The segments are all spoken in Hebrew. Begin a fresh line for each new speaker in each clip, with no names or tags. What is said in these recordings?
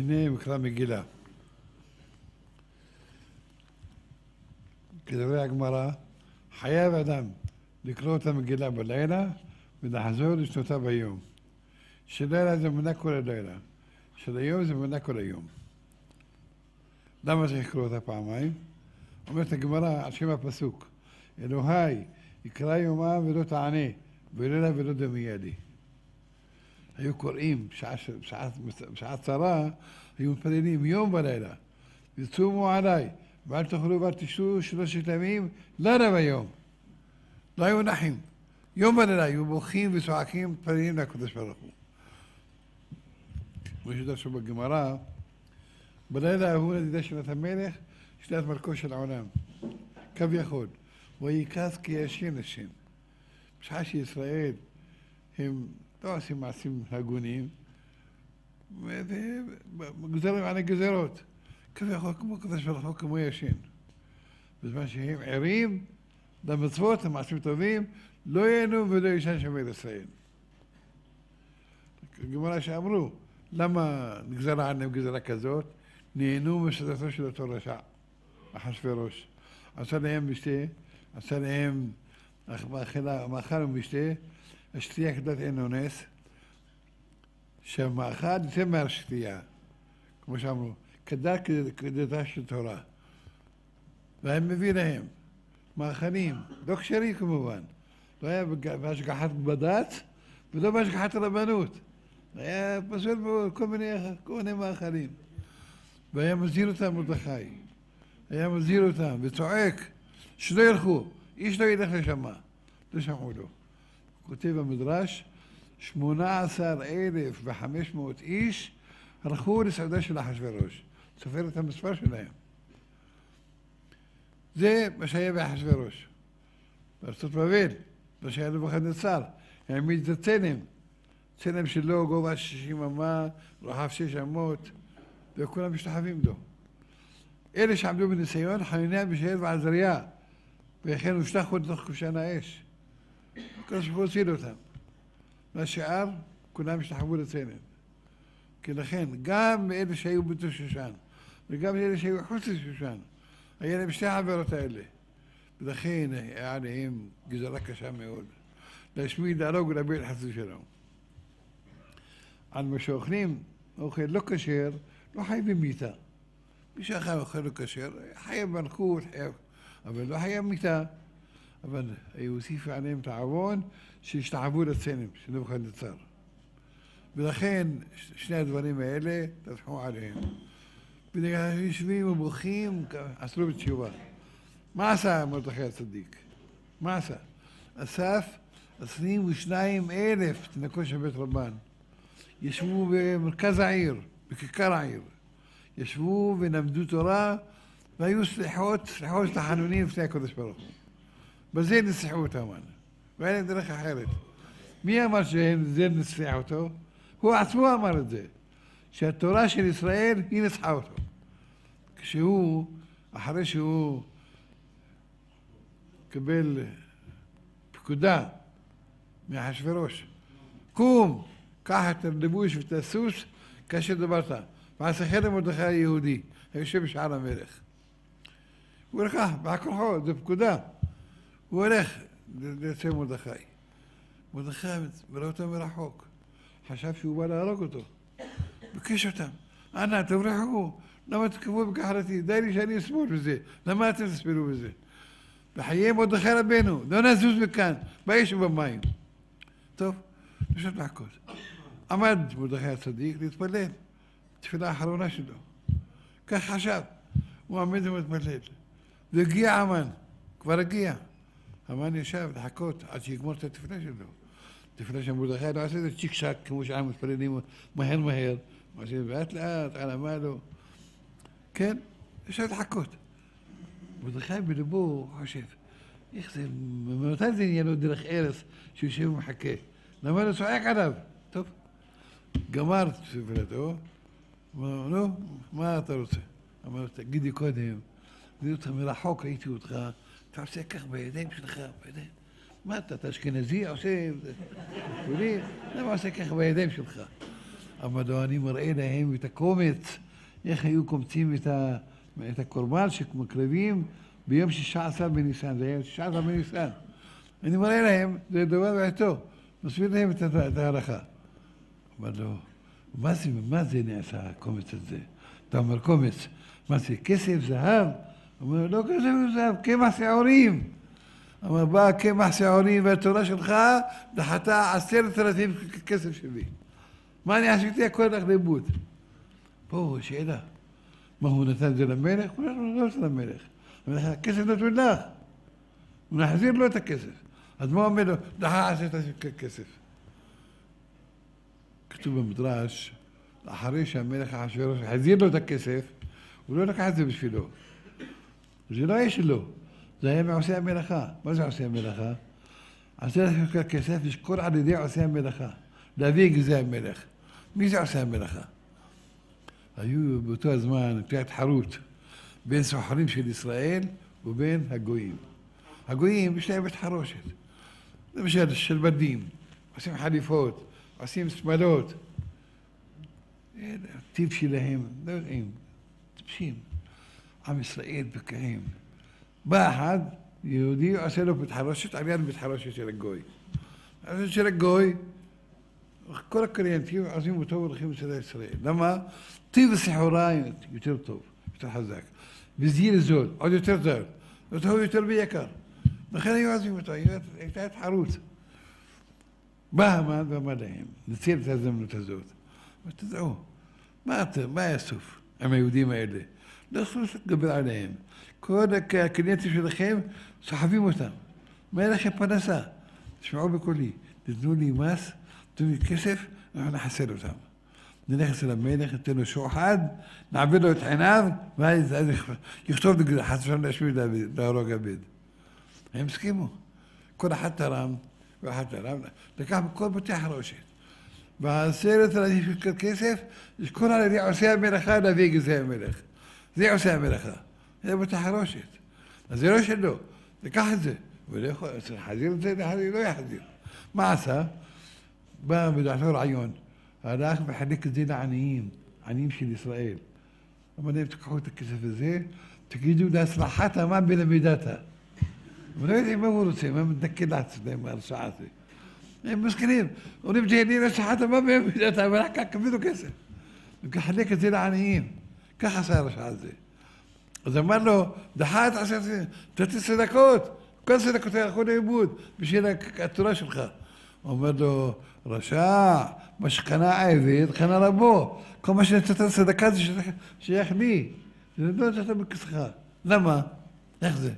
הנה מקרא מגילה. כדברי הגמרא, חייב אדם לקרוא את המגילה בלילה ולחזור לשנותה ביום. שלילה זה מנה כל הלילה, של היום זה מנה כל היום. למה צריך לקרוא אותה פעמיים? אומרת הגמרא על שם הפסוק, אלוהי יקרא יומם ולא תענה, ולילה ולא דמיה לי. היו קוראים בשעת צרה, היו מתפללים יום ולילה, וצומו עליי, ואל תאכלו ואל תשתו 3 ימים, לילה ויום. לא היו נחים. יום ולילה היו בוכים וצועקים, מתפללים לקדוש ברוך הוא. ויש שם בגמרא, בלילה ההוא נדידה שנת המלך, שנת מלכו של העולם. כביכול, ויקץ כי ישן השם. בשעה שישראל הם לא עושים מעשים הגונים, וגזרים על הגזרות. כביכול כמו קדוש ברוך הוא כמו ישן. בזמן שהם ערים למצוות, למעשים טובים, לא ייהנו ולא ישן שמר ישראל. גמרא שאמרו, למה נגזרה עליהם גזרה כזאת? נהנו מסעדתו של אותו רשע, אחשוורוש. עשה להם משתה, עשה להם מאכל ומשתה, השתייה כדת אין אונס, שהמאכל יצא מהשתייה, כמו שאמרו, כדתה של תורה. והם מביא להם מאכלים, לא כשרים כמובן, לא היה בהשגחת בד"ץ ולא בהשגחת רבנות. היה פסול בכל מיני מאכלים. והיה מזהיר אותם מרדכי. היה מזהיר אותם וצועק שלא ילכו, איש לא ילך לשמה. לא שמעו לו. כותב במדרש, 18,500 איש הלכו לסעודה של אחשוורוש. סופר את המספר שלהם. זה מה שהיה באחשוורוש. בארצות בבל, מה שהיה נבוכדנצר. העמיד את הצלם. צלם שלו גובה 60 אמה, רחב 6 אמות, וכולם משתחווים לו. אלה שעמדו בניסיון, חנניה, מישאל ועזריה, וכן הושלכו לתוך כבשן האש. הקדוש ברוך הוא הציל אותם. והשאר, כולם השתחוו לצלם. כי לכן, גם אלה שהיו בתוך שושן, וגם אלה שהיו חוץ לשושן, היה להם שתי העבירות האלה. ולכן היה עליהם גזרה קשה מאוד. להשמיד, להרוג ולהביע את חסו שלו. על מה שאוכלים אוכל לא כשר, לא חייב במיתה. מי שאכל אוכל לא כשר, חייב מלכות, אבל לא חייב מיתה. אבל הוסיפו עליהם את העוון שהשתחוו לצלם, שנבוכדנצר. ולכן שני הדברים האלה טפחו עליהם. ויושבים ובוכים, עשו בתשובה. מה עשה מרדכי הצדיק? מה עשה? אסף 22,000 תינוקות של בית רבן. ישבו במרכז העיר, בכיכר העיר. ישבו ולמדו תורה, והיו סליחות לחנונים לפני הקדוש ברוך הוא. בזה נסחו אותם. והיה להם דרך אחרת. מי אמר שזה נסח אותו? הוא עצמו אמר את זה. שהתורה של ישראל היא נסחה אותו. כשהוא, אחרי שהוא קיבל פקודה מאחשוורוש, קום, קח את הלבוש ואת הסוס, כאשר דיברת. ועשה למרדכי היהודי, היושב בשער המלך. הוא הולך, בעקרחו, זו פקודה. הוא הולך לצל מרדכי. מרדכי מראה אותו מרחוק. חשב שהוא בא להרוג אותו. בקש אותם. אנא, תברחו. למה תקבעו בכחלתי? די לי שאני אסבול בזה. למה אתם תסבלו בזה? בחיי מרדכי רבנו, לא נזוז מכאן, באש ובמים. טוב, נשאר לעקוד. עמד מרדכי הצדיק להתפלל. תפילה האחרונה שלו. כך חשב. הוא עמד ומתפלל. והגיע המן. כבר הגיע. המן ישב לחכות עד שיגמור את התפילה שלו. תפילה של מרדכי לא עשה את זה צ'יק צ'ק, כמו שעם מתפללים מהר מהר. מה שבאט לאט, על המעלו. כן, ישב לחכות. מרדכי בלבו חושב, איך זה, ממתי זה נהיה לו דרך ארץ שיושב ומחכה? למה לא צועק עליו? טוב, גמר את תפילתו, אמר, נו, מה אתה רוצה? אמר, תגידי קודם, ראיתי אותך מרחוק, ראיתי אותך, אתה עושה כך בידיים שלך, בידיים. מה אתה אשכנזי, עושה... למה עושה כך בידיים שלך? אמר לו, אני מראה להם את הקומץ, איך היו קומצים את הקורבן שמקריבים ביום 16 בניסן, זה היה 16 בניסן. אני מראה להם, זה דבר בעיתו, מסביר להם את ההלכה. אמר לו, מה זה נעשה הקומץ הזה? אתה אומר קומץ, מה זה, כסף, זהב? אמר לו, לא כסף וזהב, קמח שעורים. אמר, בא קמח שעורים והתורה שלך דחתה 10,000 כסף שלי. מה אני עשיתי? הכל הלך לאיבוד. פה שאלה, מה הוא נתן את זה למלך? הוא לא נתן למלך. הכסף נתון לך. הוא נחזיר לו את הכסף. אז מה אומר לו? דחה 10,000 כסף. כתוב במדרש, אחרי שהמלך אחשוורוש החזיר לו את הכסף, הוא לא לקח את זה בשבילו. זה לא היה שלו, זה היה מעושי המלאכה. מה זה עושי המלאכה? 10,000 כסף ישקול על ידי עושי המלאכה. להביא גזי המלך. מי זה עושי המלאכה? היו באותו הזמן התחרות בין סוחרים של ישראל ובין הגויים. הגויים יש להם התחרושת. למשל של בדים, עושים חליפות, עושים שמלות. הטיב שלהם, לא יודעים, טיפשים. עם ישראל בקעים. בא אחד, יהודי, עושה לו בתחרושת, על יד בתחרושת של הגוי. אז של הגוי, כל הקריינטים עושים אותו והולכים אצל ישראל. למה? טיב הסיחורה יותר טוב, יותר חזק. וזיר זול, עוד יותר זול. אותו יותר ביקר. לכן היו עושים אותו, הייתה התחרות. בא המן ואמר להם, נציל את ההזדמנות הזאת. ותדעו, מה יסוף עם היהודים האלה? לא יכולו להתגבר עליהם. כל הקליינטים שלכם סוחבים אותם. מה יהיה לכם פרנסה? תשמעו בקולי, תתנו לי מס, תתנו לי כסף, אנחנו נחסל אותם. נלך אצל המלך, ניתן לו שוחד, נעביר לו את עיניו, ואז יכתוב נגד חס ושלום להשמיד להרוג עבד. הם הסכימו. כל אחד תרם, ואחד תרם, לקח מכל בתי החרושת. ב10,000 כסף, ישקול על ידי עושי המלאכה להביא גזי המלך. זה עושה המלאכה. זה בתי חרושת. אז זה לא שלו. לקח את זה. ולא יכול, חזיר את זה, לא יחזיר. מה עשה? בא בדעתו רעיון. הלך וחלק את זה לעניים, עניים של ישראל. אמר להם, תקחו את הכסף הזה, תגידו להצלחת מה בלמידתה. ולא יודעים מה הוא רוצה, מה מתנקד לעצמם מהרשעה הזה. הם מסכנים, אומרים תהילים להצלחת מה בלמידתה, אבל רק קבלו כסף. וחלק את זה לעניים. כך עשה הרשע הזה. אז אמר לו, דחה את 10,000, תתתי צדקות, כל צדקות הלכו לאיבוד בשביל התורה שלך. אומר לו, רשע, מה שקנה עבד, קנה רבו. כל מה שנתת צדקה זה שייך לי. זה לא נתת בכסך. למה? איך זה?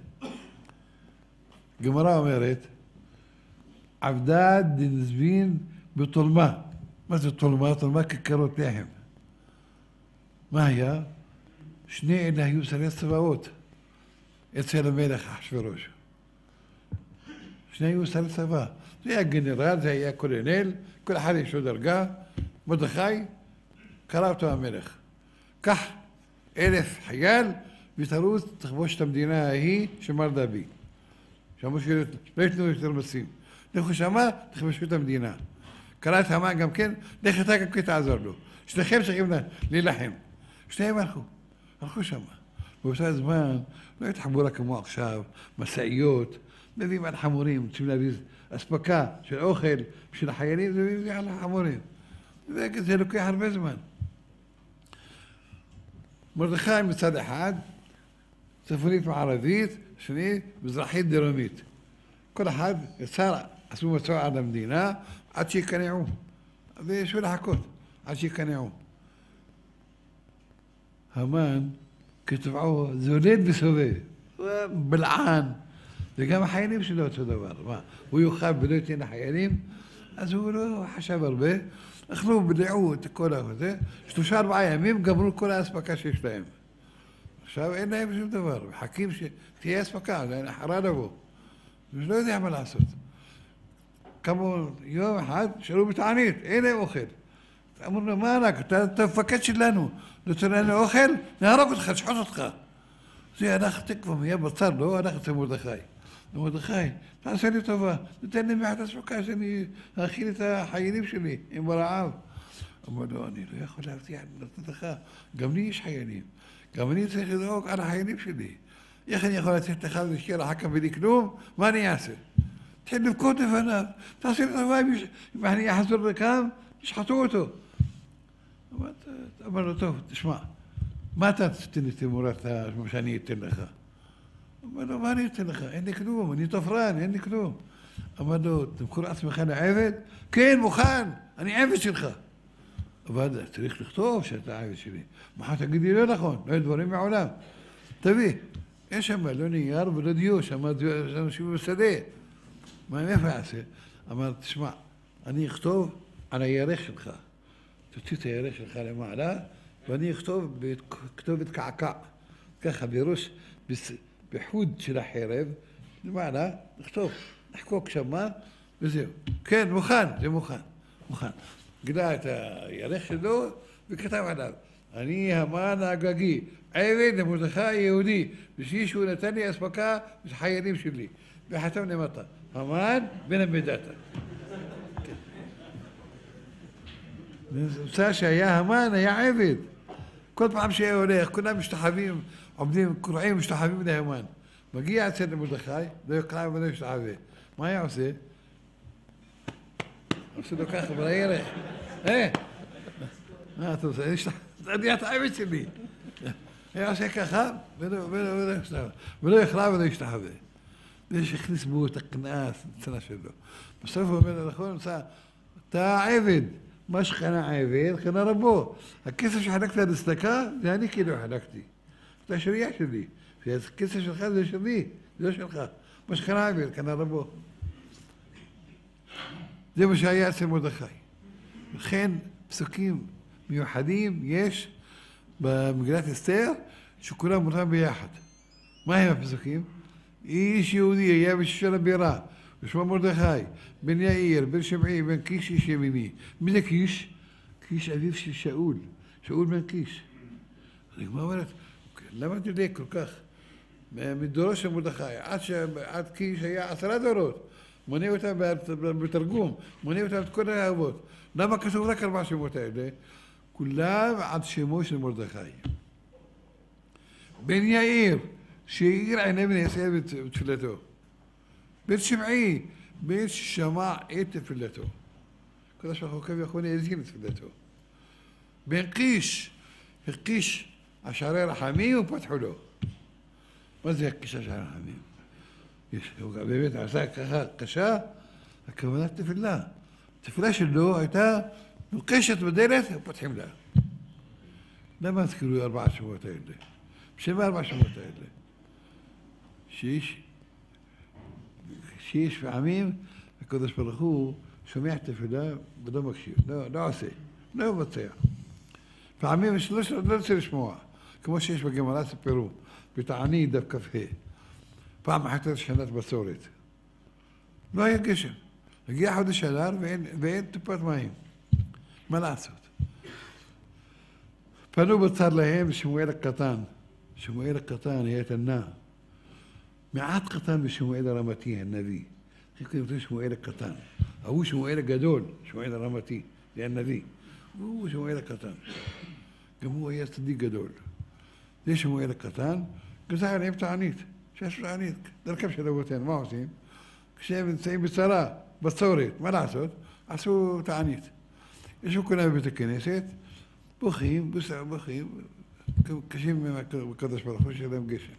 גמרא אומרת, עבדה דנזבין בתולמה. מה זה תולמה? תולמה ככרות לחם. מה היה? שני אלה היו שרי צבאות אצל המלך אחשוורוש. שני היו שרי צבא. זה היה גנרל, זה היה קולונל, כל אחד יש לו דרגה. מרדכי, קרא אותו המלך. קח 1,000 חייל ותרוץ תכבוש את המדינה ההיא של מר דוד. שאמרו שלא יתנו יותר מסים. לכו שמה, תכבשו את המדינה. קרא את המן גם כן, לך אתה גם כן תעזור לו. שניכם צריכים להילחם. שניהם הלכו שמה. באותה זמן לא התחבורה כמו עכשיו, מסעיות, מביאים על חמורים, צריכים להביא אספקה של אוכל בשביל החיילים, זה מביאים על החמורים. זה לוקח הרבה זמן. מרדכי מצד אחד, צפונית מערבית, שני, מזרחית דרומית. כל אחד יצר, עשו מצוע על המדינה עד שיקנעו. וישו לחכות עד שיקנעו. המן, כתבעו, זולד וסובב, בלען, וגם החיילים שלו אותו דבר. מה? הוא יוכל ולא ייתן לחיילים, אז הוא לא חשב הרבה, אכלו בלעו את כל הזה, 3-4 ימים גמרו כל האספקה שיש להם. עכשיו אין להם שום דבר, מחכים שתהיה אספקה, זה נחרה לבוא. לא יודע מה לעשות. קמו יום אחד, שאלו בתענית, אין להם אוכל. אמרו לו, מה רק, אתה מפקד שלנו, נותן לנו אוכל, נהרוג אותך, נשחוט אותך. זה הלך תקווה, מהיה בצר, לא הלך אצל מרדכי. מרדכי, תעשה לי טובה, נותן לי מעט אספקה שאני אכיל את החיילים שלי עם ברעב. אמר לו, אני לא יכול להבטיח לתת לך, גם לי יש חיילים, גם אני צריך לדאוג על החיילים שלי. איך אני יכול לתת לך ולהשקיע לחכם בלי כלום? מה אני אעשה? תתחיל לבכות לפניו, תעשה לי טובה, אם אני אחזור לכאן, ישחטו אותו. אמר לו, טוב, תשמע, מה אתה תתן לי תמורת מה שאני אתן לך? אמר לו, מה אני אתן לך? אין לי כלום, אני תופרן, אין לי כלום. אמר לו, תמכור עצמך לעבד? כן, מוכן, אני עבד שלך. אבל צריך לכתוב שאתה עבד שלי. מחר תגידי לא נכון, לא דברים מעולם. תביא, אין שם לא נייר ולא דיו, שם אנשים בשדה. מה, איפה יעשה? אמר, תשמע, אני אכתוב על הירך שלך. תוציא את הירך שלך למעלה, ואני אכתוב בכתובת קעקע. ככה בראש, בחוד של החרב, למעלה, נכתוב, נחקוק שמה, וזהו. כן, מוכן, זה מוכן, מוכן. גילה את הירך שלו וכתב עליו, אני המן האגגי, עבד למרדכי היהודי, בשביל שהוא נתן לי אספקה לחיילים שלי. וחתם למטה, המן בן המדתה. נמצא שהיה המן, היה עבד. כל פעם שהיה הולך, כולם משתחווים, עומדים, קורעים, משתחווים להמן. מגיע אצל מרדכי, לא יקרא ולא ישתחווה. מה היה עושה? עושה לו ככה בירך. מה אתה עושה? אני את העבד שלי. היה עושה ככה, ולא יקרא ולא ישתחווה. זה שהכניס בו את הכנס, הצנה שלו. בסוף הוא אומר, נכון, אתה עבד. מה שקנה עבד, קנה רבו. הכסף שחלקת לצדקה, זה אני כאילו חלקתי. זה השריעה שלי. הכסף שלך זה שלי, זה לא שלך. מה שקנה עבד, קנה רבו. זה מה שהיה אצל מרדכי. לכן פסוקים מיוחדים יש במגילת אסתר, שכולם מותם ביחד. מה הם הפסוקים? איש יהודי היה בשושן הבירה, ושמו מרדכי, בן יאיר, בן שמעי, בן קיש איש ימיני. מי זה קיש? קיש אביו של שאול, שאול בן קיש. אז הגמרא אומרת, למה אתה יודע כל כך? מדורו של מרדכי, עד קיש היה 10 דורות. מונה אותם בתרגום, מונה אותם את כל האבות. למה כתוב רק 4 שמות האלה? כולם עד שמו של מרדכי. בן יאיר, שהאיר עיני בני ישראל בתפילתו. בן שמעי, בן ששמע את תפילתו. הקדוש ברוך הוא כביכול האזין לתפילתו. בן קיש, הקיש השערי רחמים ופתחו לו. מה זה הקיש השערי רחמים? הוא באמת עשה ככה קשה, הכוונה תפילה. התפילה שלו הייתה נוקשת בדלת ופותחים לה. למה הזכירו 4 שמות האלה? בשביל 4 שמות האלה? שיש פעמים הקדוש ברוך הוא שומע תפילה ולא מקשיב, לא עושה, לא מבצע. פעמים לא רוצה לשמוע, כמו שיש בגמרא סיפרו, בתענית דף כ"ה. פעם אחת שנת בצורת. לא היה גשם. הגיע חודש אדר ואין טיפת מים. מה לעשות? פנו בצר להם שמואל הקטן. שמואל הקטן היה תנא. מעט קטן בשמואל הרמתי, הנביא. איך קוראים שמואל הקטן? ההוא שמואל הגדול, שמואל הרמתי, זה הנביא. והוא שמואל הקטן. גם הוא היה צדיק גדול. זה שמואל הקטן, גזר עליהם תענית. שעשו תענית, דרכם של אבותינו, מה עושים? כשהם נמצאים בצרה, בצורת, מה לעשות? עשו תענית. ישבו כולם בבית הכנסת, בוכים, קשים בקדוש ברוך הוא שיהיה להם גשם.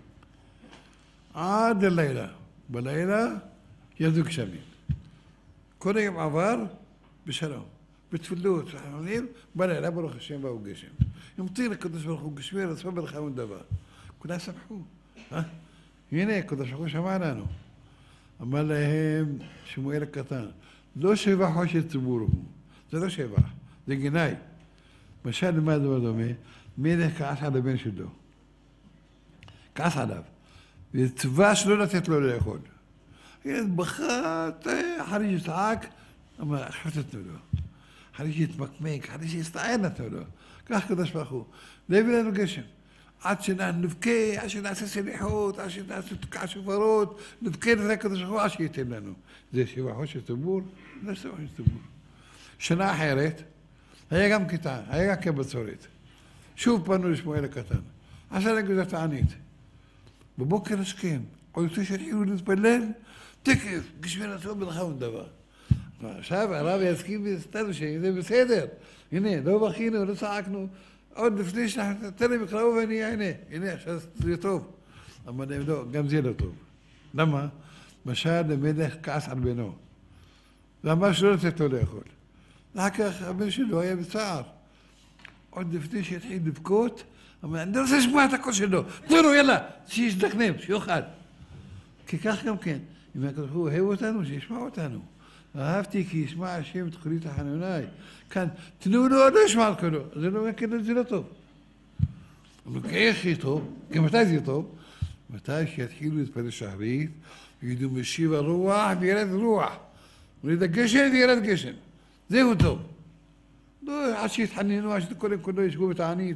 עד הלילה. בלילה ירדו גשמים. כל היום עבר בשלום. בתפילות, בלילה ברוך השם באו גשם. ימתיר לקדוש ברוך הוא גשמי רצון ברכה ודבר. כולם שמחו. הנה, הקדוש ברוך הוא שמע לנו. אמר להם שמואל הקטן, לא שבח או שציבור הוא. זה לא שבח, זה גנאי. משל למה דבר דומה? מלך כעס על הבן שלו. כעס עליו. וצבא שלא לתת לו לאכול. ילד בכה, אחרי שצעק, אמר, עכשיו תתנו לו. אחרי שיתמקמק, אחרי שיסתער נתנו לו. כך קדוש ברוך הוא. לא הביא לנו גשם. עד שנבכה, עד שנעשה סליחות, עד שנעשה תקע שופרות, נבכה לזה הקדוש ברוך הוא עד שייתן לנו. זה שבחו של ציבור? לא שבחו של ציבור. שנה אחרת, היה גם קטע, היה גם כבצורית. שוב פנו לשמואל הקטן. עשה להם גזר תענית. בבוקר השכם, עוד לפני שהתחילו להתפלל, תקף, גשמי הטוב בלכם דבר. עכשיו הרב יסכים ויסתנו שזה בסדר. הנה, לא בכינו, לא צעקנו. עוד לפני שתן להם יקראו ואני הנה, עכשיו זה טוב. אבל לא, גם זה לא טוב. למה? משל למלך כעס על בנו. ואמר שלא לתת לו לאכול. ואחר כך הבן שלו היה בצער. עוד לפני שהתחיל לבכות, אמר, אני רוצה לשמוע את הקול שלו. תנו לו, יאללה, שישתכנם, שיאכל. כי כך גם כן, אם הקדוש ברוך הוא אוהב אותנו, שישמע אותנו. אהבתי כי ישמע השם את קולי תחנוני. כאן, תנו לו, לא ישמע על קולו. זה לא טוב. אבל איך יהיה טוב? כי מתי זה טוב? מתי שיתחילו להתפלל שחרית, ויגידו משיב הרוח וירד רוח. וליד הגשם וירד גשם. זהו טוב. לא עד שיתחננו, עד שכל כולו ישבו בתענית.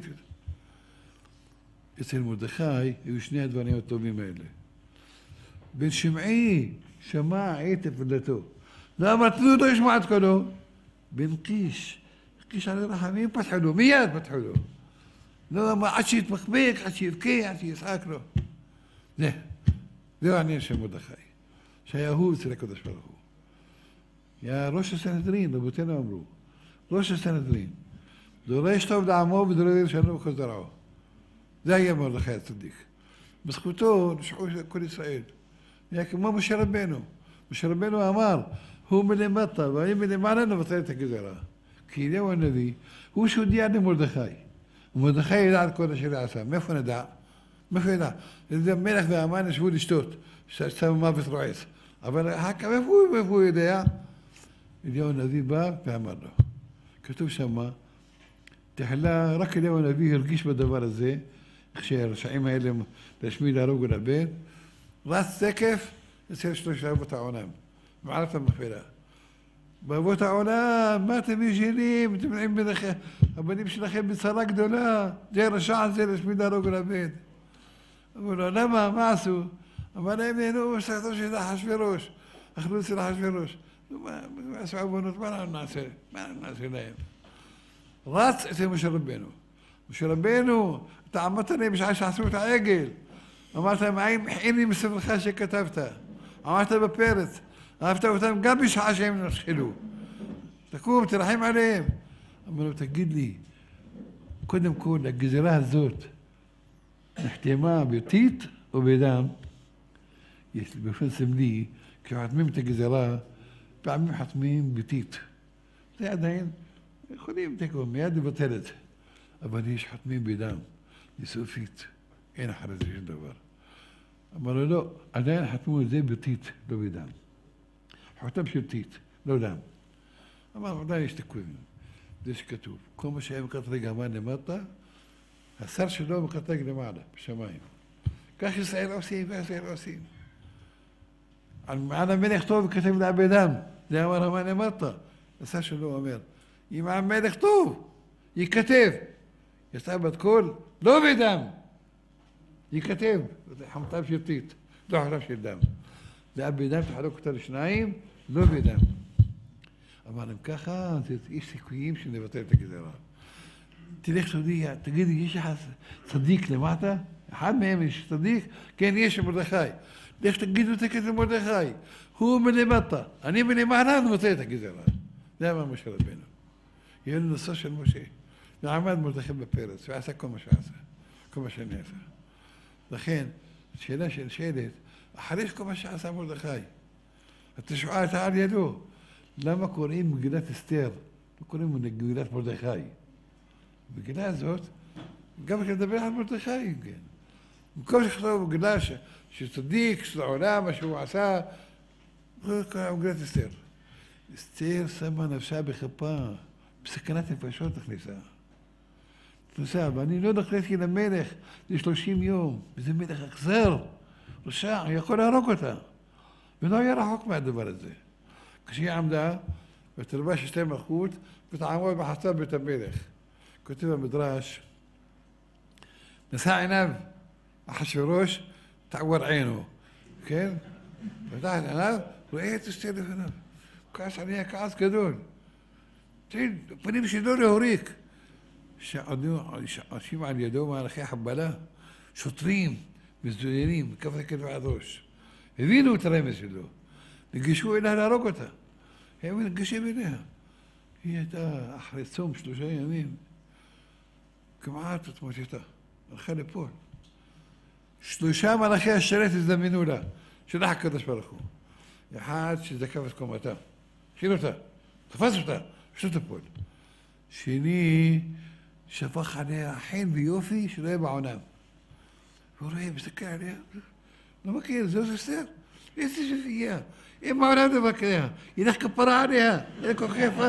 אצל מרדכי היו שני הדברים הטובים האלה. בן שמעי שמע עת הפלתו. לא אמר, תנו לו ישמע את קולו. בן קיש על הרחמים פתחו לו, מיד פתחו לו. לא אמר, עד שיתמחבק, עד שיבכה, עד שיצחק לו. זהו העניין של מרדכי. שהיה הוא אצל הקדוש ברוך הוא. היה ראש הסנהדרין, רבותינו אמרו. ראש הסנהדרין. דורש טוב לעמו ודורש שלום בכל זרעו. זה היה מרדכי הצדיק. בזכותו נשחו כל ישראל. היה כמו משה רבנו. משה רבנו אמר, הוא מלמטה ואני מלמעלה נבטל את הגזרה. כי אליהו הנביא הוא שהודיע למרדכי. ומרדכי ידע על כל אשר עשה. מאיפה נדע? מאיפה ידע? מלך והמן ישבו לשתות. שמו מוות רועץ. אבל איפה הוא יודע? אליהו הנביא בא ואמר לו. כתוב שמה, תחילה רק אליהו הנביא הרגיש בדבר הזה, איך שהרשעים האלה להשמיד להרוג ולאבד, רץ תקף אצל שלושה אבות העולם, מעלת המכפלה. באבות העולם, מה אתם ישנים? אתם נעים ביניכם, הבנים שלכם בצרה גדולה, זה הרשע הזה להשמיד להרוג ולאבד. אמרו לו, למה? מה עשו? אמר להם, נהנו משחתו של אחשוורוש, אכלו אצל אחשוורוש. מה עשו עוונות? מה נעשה להם? רץ אצל משה רבנו. משה רבנו, אתה עמדת להם בשעה שעשו את העגל. אמרת להם, הנה מספרך שכתבת. אמרת בפרץ. אהבת אותם גם בשעה שהם נשחלו. תקום, תרחם עליהם. אמר לו, תגיד לי, קודם כל, הגזרה הזאת נחתמה ביתית או בדם? יש לי באופן סמלי, כשחתמים את הגזרה, פעמים חתמים ביתית. זה עדיין, יכולים תקום, מיד לבטלת. אבל יש חתמים בדם, לסופית, אין אחרי זה שום דבר. אמר לו, לא, עדיין חתמו את זה ביתית, לא בדם. חותם ביתית, לא דם. אמר, עדיין יש תקויים. זה שכתוב, כל מה שהיה מקטרג המן למטה, השר שלו מקטרג למעלה, בשמיים. כך ישראל עושים, וישראל עושים. על המלך טוב כתב לה בדם, זה אמר המן למטה. השר שלו אומר, אם המלך טוב, ייכתב. יצא בת קול, לא בדם. ייכתב, זה חמתה ביתית, לא חמתה של דם. זה היה בדם, תחלוק אותה לשניים, לא בדם. אבל אם ככה, יש סיכויים שנבטל את הגזרה. תלך תודיע, תגידי, יש לך צדיק למטה? אחד מהם יש צדיק? כן, יש מרדכי. לך תגידו תקת למרדכי. הוא מלמטה, אני מלמעלה, נבטל את הגזרה. זה אמר משה רבנו. יהיה לו נושא של משה. ועמד מרדכי בפרץ, ועשה כל מה שעשה. כל מה שנעשה. לכן, שאלה של שאלת, אחרי כל מה שעשה מרדכי, התשועה הייתה על ידו. למה קוראים מגילת אסתר? לא קוראים מגילת מרדכי. מגילה הזאת, גם כשנדבר על מרדכי, כן. במקום שכתוב מגילה שצדיק, של העולם, מה שהוא עשה, קוראים מגילת אסתר. אסתר שמה נפשה בכפה, בסכנת נפשות נכנסה. נכנסה, ואני לא נכנסתי למלך ל30 יום, וזה מלך אכזר, רשע, יכול להרוג אותה. ולא היה רחוק מהדבר הזה. כשהיא עמדה, ותלבש שתי מלכות, ותעמוד בחצר בית המלך. כותב המדרש, נשא עיניו אחשוורוש, תעבור עינו, כן? פתח את עיניו, רואה את אסתר לפניו. כעס עליה כעס גדול. פנים שלו להוריק. שעושים על ידו מהלכי חבלה, שוטרים, מזוינים, מכף רגל ועד ראש. הבינו את הרמז שלו, ניגשו אליה להרוג אותה. הם ניגשים אליה. היא הייתה אחרי צום 3 ימים, כמעט התמוטטה, הלכה ליפול. 3 מלאכי השרת הזדמנו לה, שלח הקדוש ברוך הוא. אחד שזקף את קומתה, הכין אותה, תפס אותה, פשוט תפול. שני, שפך עליה חן ויופי שלא יהיה בעולם. והוא רואה, מסתכל עליה, לא מכיר, זאת אסתר? איזה שפייה, אין בעולם דבר כזה, ילך כפרה עליה, אין כל כך יפה.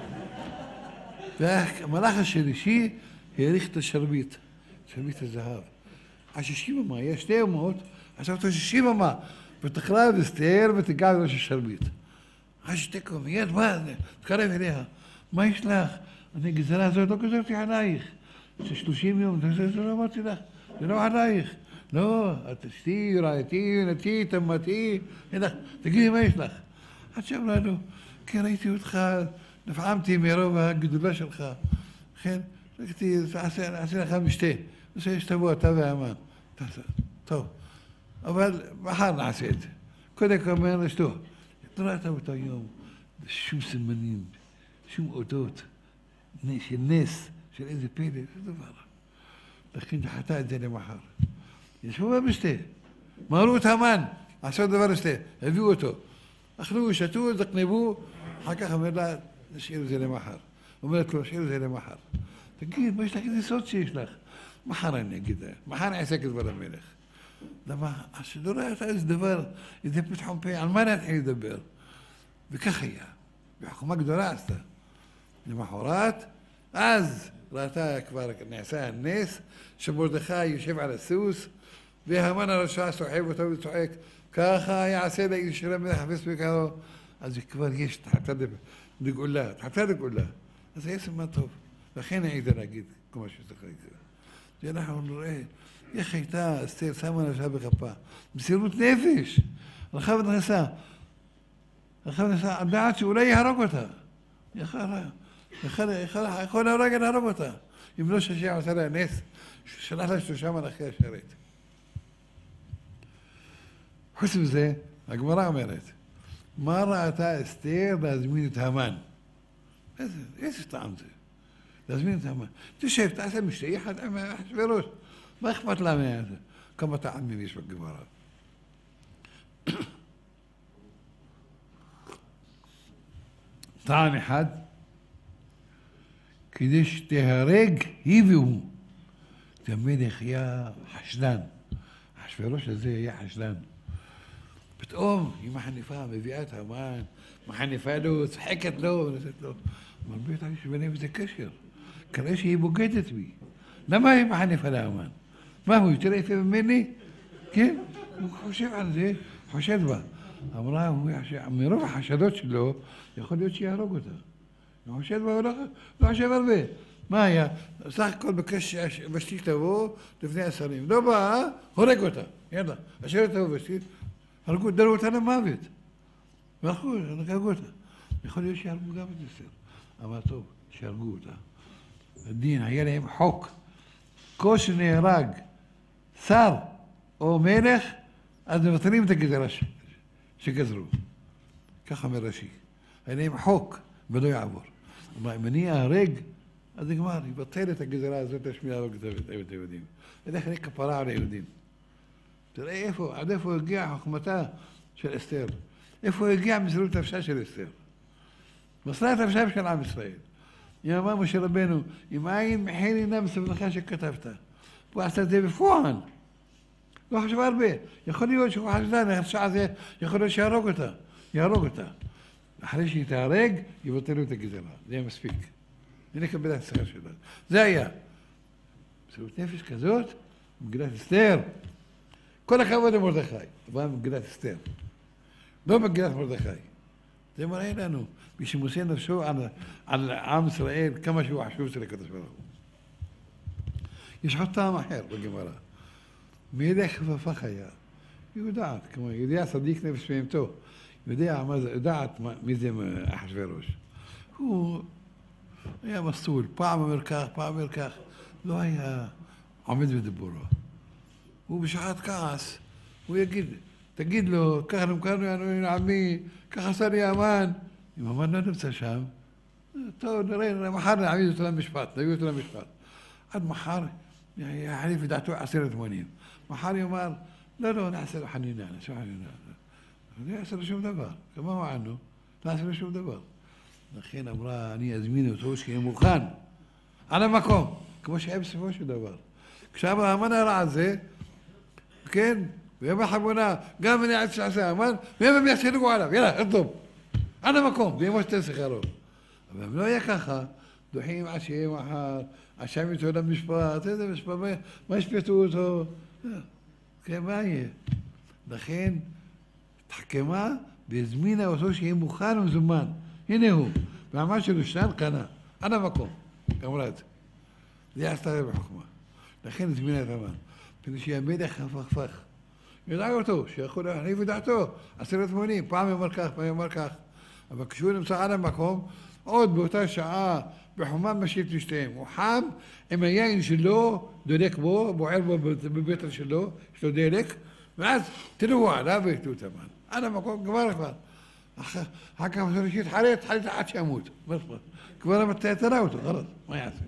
והמלאך השלישי העריך את השרביט, שרביט הזהב. 60 אמה, יש 2 אמות, עשה אותו 60 אמה, ותקרב אסתר ותיגע בראש השרביט. שתקו, מיד מה, תקרב אליה, מה יש לך? אני גזרה הזאת לא גזרתי עלייך, ש30 יום, זה לא אמרתי לך, זה לא עלייך. לא, את אשתי, רעייתי, נתי, תמתי, תגידי מה יש לך. עד שאמרה לו, כן ראיתי אותך, נפעמתי מרוב הגדולה שלך, כן, עשה לך משתה, נעשה שתבוא אתה והאמן, טוב, אבל מחר נעשה את זה. קודם כל אומר לאשתו, לא ראית אותו היום, שום סימנים, שום אותות, של נס, של איזה פלא, זה דבר. לכן דחתה את זה למחר. ישבו במשתה, מהרו את המן, עשו דבר לשתה, הביאו אותו. אכלו, שתו, זקנבו, אחר כך אומר לה, נשאיר את זה למחר. אומרת לו, נשאיר את זה למחר. תגיד, מה יש לך איזה סוד שיש לך? מחר אני אגיד, מחר אני אעשה כדבר המלך. למה? שלא ראית איזה דבר, איזה פתחום פה, על מה נתחיל לדבר? וכך היה, בחוכמה גדולה עשתה. למחרת, אז ראתה כבר נעשה הנס, שמרדכי יושב על הסוס, והמן הרשע סוחב אותו וצועק, ככה יעשה לאיש שלם ולחפש בקרו. אז כבר יש תחתה לגאולה, אז זה סימן טוב. לכן העידה להגיד כל מה שצריך להגיד. זה אנחנו נראה איך הייתה אסתר שמה נפשה בכפה. מסירות נפש, הלכה ונכנסה, על דעת שאולי יהרוג אותה. יכול להרוג אותה. אם לא שהשם עשה לה נס, שלח לה 3 מלאכי השרת. חוץ מזה, הגמרא אומרת, מה ראתה אסתר להזמין את המן? איזה טעם זה? להזמין את המן. תשב, תעשה משתה יחד עם אחשוורוש. מה אכפת לה מזה? כמה טעמים יש בגמרא. טעם אחד, כדי שתהרג היא והוא. המלך היה חשדן. אחשוורוש הזה היה חשדן. פתאום היא מחניפה, מביאה את המן, מחניפה לו, צחקת לו, ונתת לו. אבל בטח יש ביניהם איזה קשר. כנראה שהיא בוגדת בי. למה היא מחניפה להמן? מה, הוא יותר יפה ממני? כן? הוא חושב על זה, חושד בה. אמרה, מרוב החשדות שלו, יכול להיות שיהרוג אותה. הוא חושד בה, הוא לא חושב הרבה. מה היה? סך הכל בקש בשתיק תבוא לפני השרים. לא באה, הורג אותה. יאללה, אשר תבוא בשתיק. דרו אותה למוות. והלכו, נהרגו אותה. יכול להיות שיהרגו גם את אסתר. אבל טוב, שיהרגו אותה. הדין, היה להם חוק. כל שנהרג שר או מלך, אז מבטלים את הגזרה שגזרו. ככה אומר רש"י. היה להם חוק ולא יעבור. אבל אם אני אהרג, אז נגמר, יבטל את הגזרה הזאת לשמיע להרוג את היהודים. ילך לי כפרה על היהודים. תראה איפה, עד איפה הגיעה חוכמתה של אסתר. איפה הגיעה מסירות נפשה של אסתר. מסרה את נפשם של עם ישראל. היא אמרה משה רבנו, אם אין מחין אינה בסבלך שכתבת. הוא עשה את זה בפועל. לא חשב הרבה. יכול להיות שהוא חשדן, הרשע הזה, יכול להיות שיהרוג אותה. אחרי שהיא תהרג, יבטלו את הגזרה. זה היה מספיק. הנה קבל את השכר שלה. זה היה. מסירות נפש כזאת, מגילת אסתר. כל הכבוד למרדכי, אבל מגילת אסתר. לא מגילת מרדכי. זה מראה לנו, מי שמוסר נפשו על עם ישראל, כמה שהוא חשוב אצל הקדוש ברוך הוא. יש עוד טעם אחר בגמרא. מלך כפפה חיה. היא יודעת, כמו יודע צדיק נפש בהמתו. יודעת מי זה אחשוורוש. הוא היה מסלול, פעם אומר כך, פעם אומר כך. לא היה עומד בדיבורו. הוא בשעת כעס, הוא יגיד, תגיד לו, ככה נמכרנו יענו עמי, ככה עשה לי המן. אם המן לא נמצא שם, טוב, נראה, מחר נעמיד אותו למשפט, נביא אותו למשפט. עד מחר יחליף דעתו 10 מונים. מחר יאמר, לא, נעשה לו חנינה, נעשה לו חנינה. לא יעשה לו שום דבר, כמה מענו, לא יעשה לו שום דבר. לכן אמרה, אני אזמין אותו שיהיה מוכן, על המקום, כמו שהיה בסופו של דבר. כשאמר המן הרע הזה, כן, ויום החבונה, גם אני עד שעשה המן, ויום הם יחשדו עליו, יאללה, ארדום, על המקום, וימו שתי שכרו. אבל אם לא היה ככה, דוחים עד שיהיה מחר, עכשיו יצאו למשפט, איזה משפט, מה ישפטו אותו? כן, מה יהיה? לכן, התחכמה והזמינה אותו שיהיה מוכן ומזומן. הנה הוא, והעמד שלו שנן קנה, על המקום, אמרה את זה. זה עשתה בחוכמה. לכן הזמינה את המן. כדי שהמלך הפכפך. ידע אותו, שיכול להחליף את דעתו, 10 מונים, פעם יאמר כך, פעם יאמר כך. אבל כשהוא נמצא על המקום, עוד באותה שעה, בחומה משית לשתיהם. הוא חם עם היין שלו, דולק בו, בוער בו בבטן שלו, יש לו דלק, ואז תנועו עליו ויתלו את המן. על המקום, כבר כבר. אחר כך ראשית חלט עד שימות. כבר מתי תראה אותו, חלט, מה יעשה?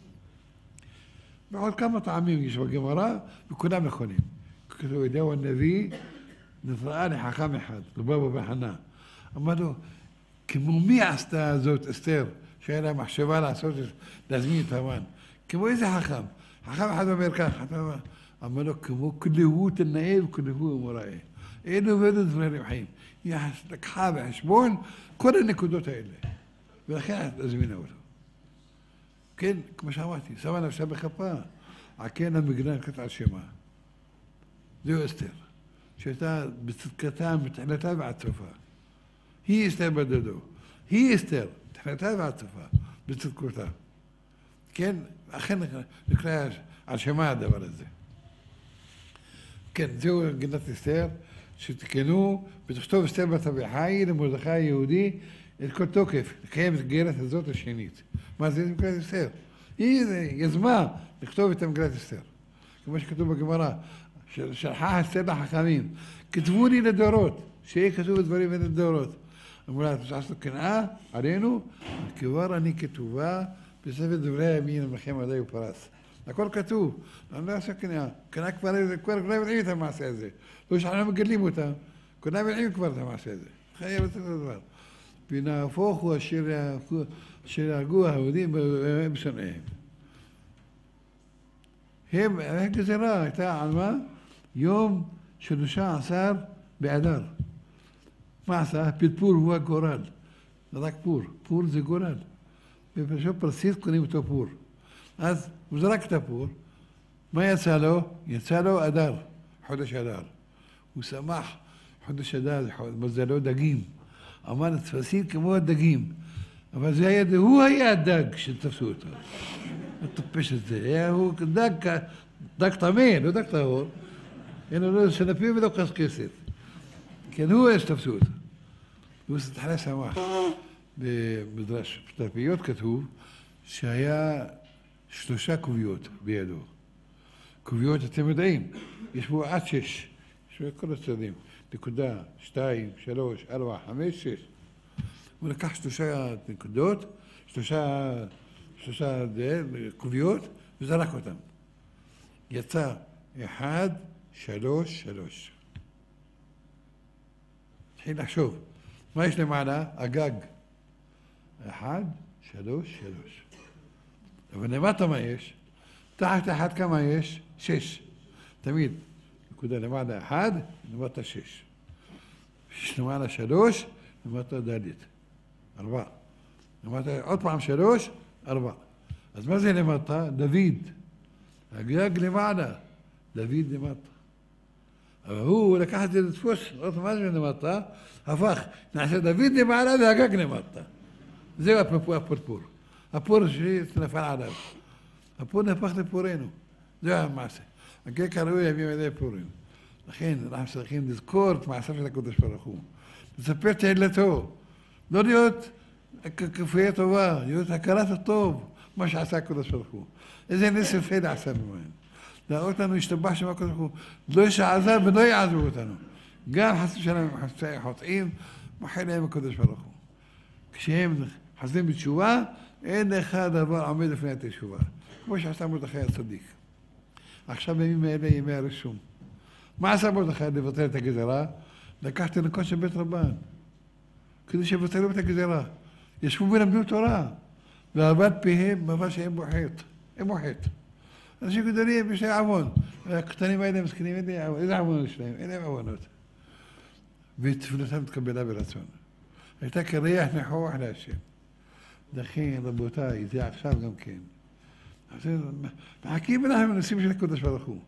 ועוד כמה טעמים יש בגמרא, וכולם נכונים. כתוב ידעו הנביא, נבראה לחכם אחד, לבבא בן-חנא. אמר לו, כמו מי עשתה זאת אסתר, שהיה לה מחשבה לעשות, להזמין את המן? כמו איזה חכם? חכם אחד אומר כך, אמר לו, כמו כלהו תנאי וכלהו אמוראי. אין עובדת דברים חיים. היא לקחה בחשבון כל הנקודות האלה. ולכן הזמינה אותו. כן, כמו שאמרתי, שמה נפשה בכפה, עקן המגנן קטע שמה. זהו אסתר, שהייתה בצדקתה מתחילתה ועד סופה. היא אסתר בדדו, היא אסתר, מתחילתה ועד סופה, בצדקותה. כן, אכן נקרא על שמה הדבר הזה. כן, זהו גינת אסתר, שתקנו ותכתוב אסתר בת אביחיל למרדכי היהודי את כל תוקף, לקיים את הגרת הזאת השנית. מה זה מגילת אסתר? היא יזמה לכתוב את מגילת אסתר. כמו שכתוב בגמרא, שלחה אסתר לחכמים, כתבו לי לדורות, שיהיה כתוב דברים אלה לדורות. אמרו לה, אתה עשו קנאה עלינו, כבר אני כתובה בספר דברי הימים למלחם עדי ופרס. הכל כתוב, אני לא אעשה קנאה. קנאה כבר כולם יודעים את המעשה הזה. לא שאנחנו מגלים אותם, כולם יודעים כבר את המעשה הזה. חייב את הדבר. ונהפוך הוא אשר יהרגו היהודים בשונאיהם. הגזירה הייתה על מה? יום 13 באדר. מה עשה? פלפול הוא הגורל. רק פור. פור זה גורל. בפרשת פרסית קוראים אותו פור. אז הוא זרק את הפור. מה יצא לו? יצא לו אדר. חודש אדר. הוא שמח. חודש אדר זה לא דגים. אמר תפסים כמו הדגים. אבל זה היה, הוא היה הדג שתפסו אותו. הטופש הזה. הוא דג טמא, לא דג טהור. אין לו שנפים ולא קשקשת. כן, הוא היה שתפסו אותו. הוא התחלה שמח. במדרש פתפיות כתוב שהיה 3 קוביות בידו. קוביות אתם יודעים, יש בו עד 6. יש בו כל הצדדים. נקודה, 2, 3, 4, 5, 6. הוא לקח 3 נקודות, 3 קוביות, וזרק אותם. יצא 1, 3, 3. התחיל לחשוב. מה יש למעלה? הגג. 1, 3, 3. אבל למטה מה יש? תחת 1 כמה יש? 6. תמיד. נקודה למעלה 1, למטה 6. יש למעלה 3, למטה ד' 4. למטה עוד פעם 3, 4. אז מה זה למטה? דוד. הגג למעלה. דוד למטה. אבל הוא לקח את זה לתפוס, עוד מה זה למטה, הפך. נעשה דוד למעלה והגג למטה. זהו הפרפור. הפור שנפל עליו. הפור נהפך לפורנו. זהו המעשה. הגג קראו ימים ידי פורים. לכן אנחנו צריכים לזכור את מעשה של הקדוש ברוך הוא. לספר תהילתו. לא להיות כפויי טובה, להיות הכרת הטוב, מה שעשה הקדוש ברוך הוא. איזה נס יפה עשה ממנו. להראות לנו, השתבח שם הקדוש ברוך הוא, לא שעזב ולא יעזבו אותנו. גם חס ושלום חוטאים, מוחל להם הקדוש ברוך הוא. כשהם חוזרים בתשובה, אין לך דבר עומד לפני התשובה. כמו שעשה מרדכי הצדיק. עכשיו בימים האלה ימי הרישום. מה עשה מרדכי לבטל את הגזרה? לקח תינוקות של בית רבן. כדי שיבטלו את הגזרה. ישבו ולמדו תורה. ועבד פיהם ממש שהם מוחט. הם מוחט. אנשים גדולים יש להם עוון. הקטנים האלה מסכנים, איזה עוון יש להם? אין להם עוונות. ותפילתם תקבלה ברצון. הייתה כריח ניחוח להשם. לכן, רבותיי, זה עכשיו גם כן. מחכים אנחנו בנושאים של הקדוש ברוך הוא.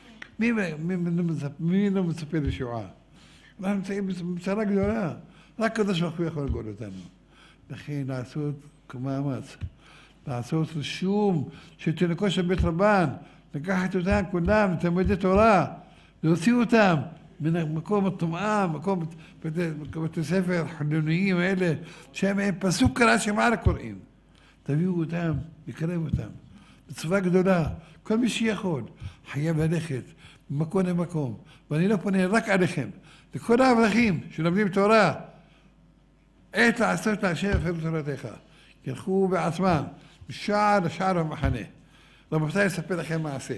מי לא מצפה לישועה? אנחנו נמצאים בצרה גדולה. רק הקדוש ברוך הוא יכול לגאול אותנו. לכן לעשות מאמץ. לעשות רישום של תינוקות של בית רבן, לקחת אותם כולם, תלמידי תורה, להוציא אותם מן המקום הטומאה, מקום בתי ספר חילוניים האלה, שהם פסוק קרא שמע לקוראים. תביאו אותם, לקרב אותם. בצורה גדולה, כל מי שיכול, חייב ללכת ממקום למקום. ואני לא פונה רק עליכם, לכל האברכים שלומדים תורה, עת לעשות להשם הפרו תורתך. ילכו בעצמם, משער לשער המחנה. רבותיי, אספר לכם מעשה.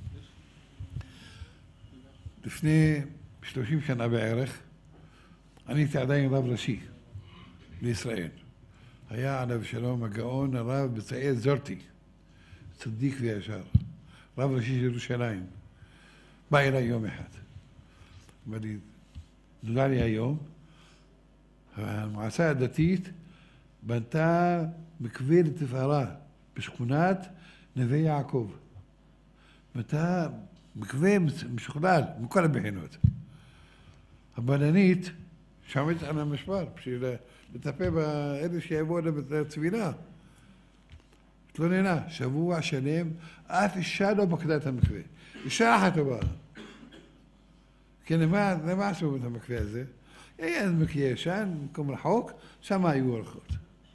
לפני 30 שנה בערך, אני הייתי עדיין רב ראשי לישראל. היה עליו שלום הגאון הרב בצלאל זורתי, צדיק וישר, רב ראשי של ירושלים. בא אליי יום אחד. אמר לי, נודע לי היום, המועצה הדתית בנתה מקווה לתפארה בשכונת נווה יעקב. בנתה מקווה משוכלל מכל הבחינות. הבלנית שעומדת על המשמר בשביל לטפל באלה שיבואו לתפילה. התלוננה, שבוע שלם, אף אישה לא פקדה את המקווה. אישה אחת לא באה. כן, למה עשו את המקווה הזה? היה מקווה ישן, במקום רחוק, שם היו הולכות.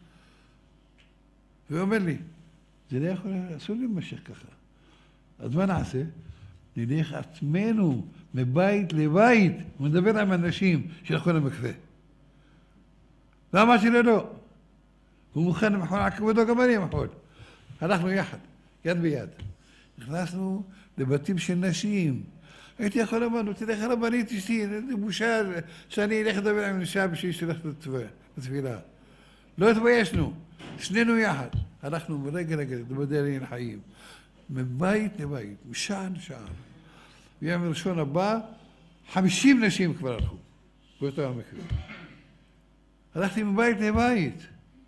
והוא אומר לי, זה לא יכול, אסור להימשך ככה. אז מה נעשה? נלך עצמנו מבית לבית, ונדבר עם אנשים שילכו למקווה. לא אמרתי לו לא. הוא מוכן למחול על כבודו, גם אני מחול. הלכנו יחד, יד ביד. נכנסנו לבתים של נשים. הייתי יכול לומר, תלך רבנית אשתי, זה בושה שאני אלך לדבר עם אישה בשביל שתלך לתפילה. לא התביישנו, שנינו יחד. הלכנו ברגל רגל, בדרך החיים. מבית לבית, משער לשער. ביום ראשון הבא, 50 נשים כבר הלכו, באותו המקרה. הלכתי מבית לבית.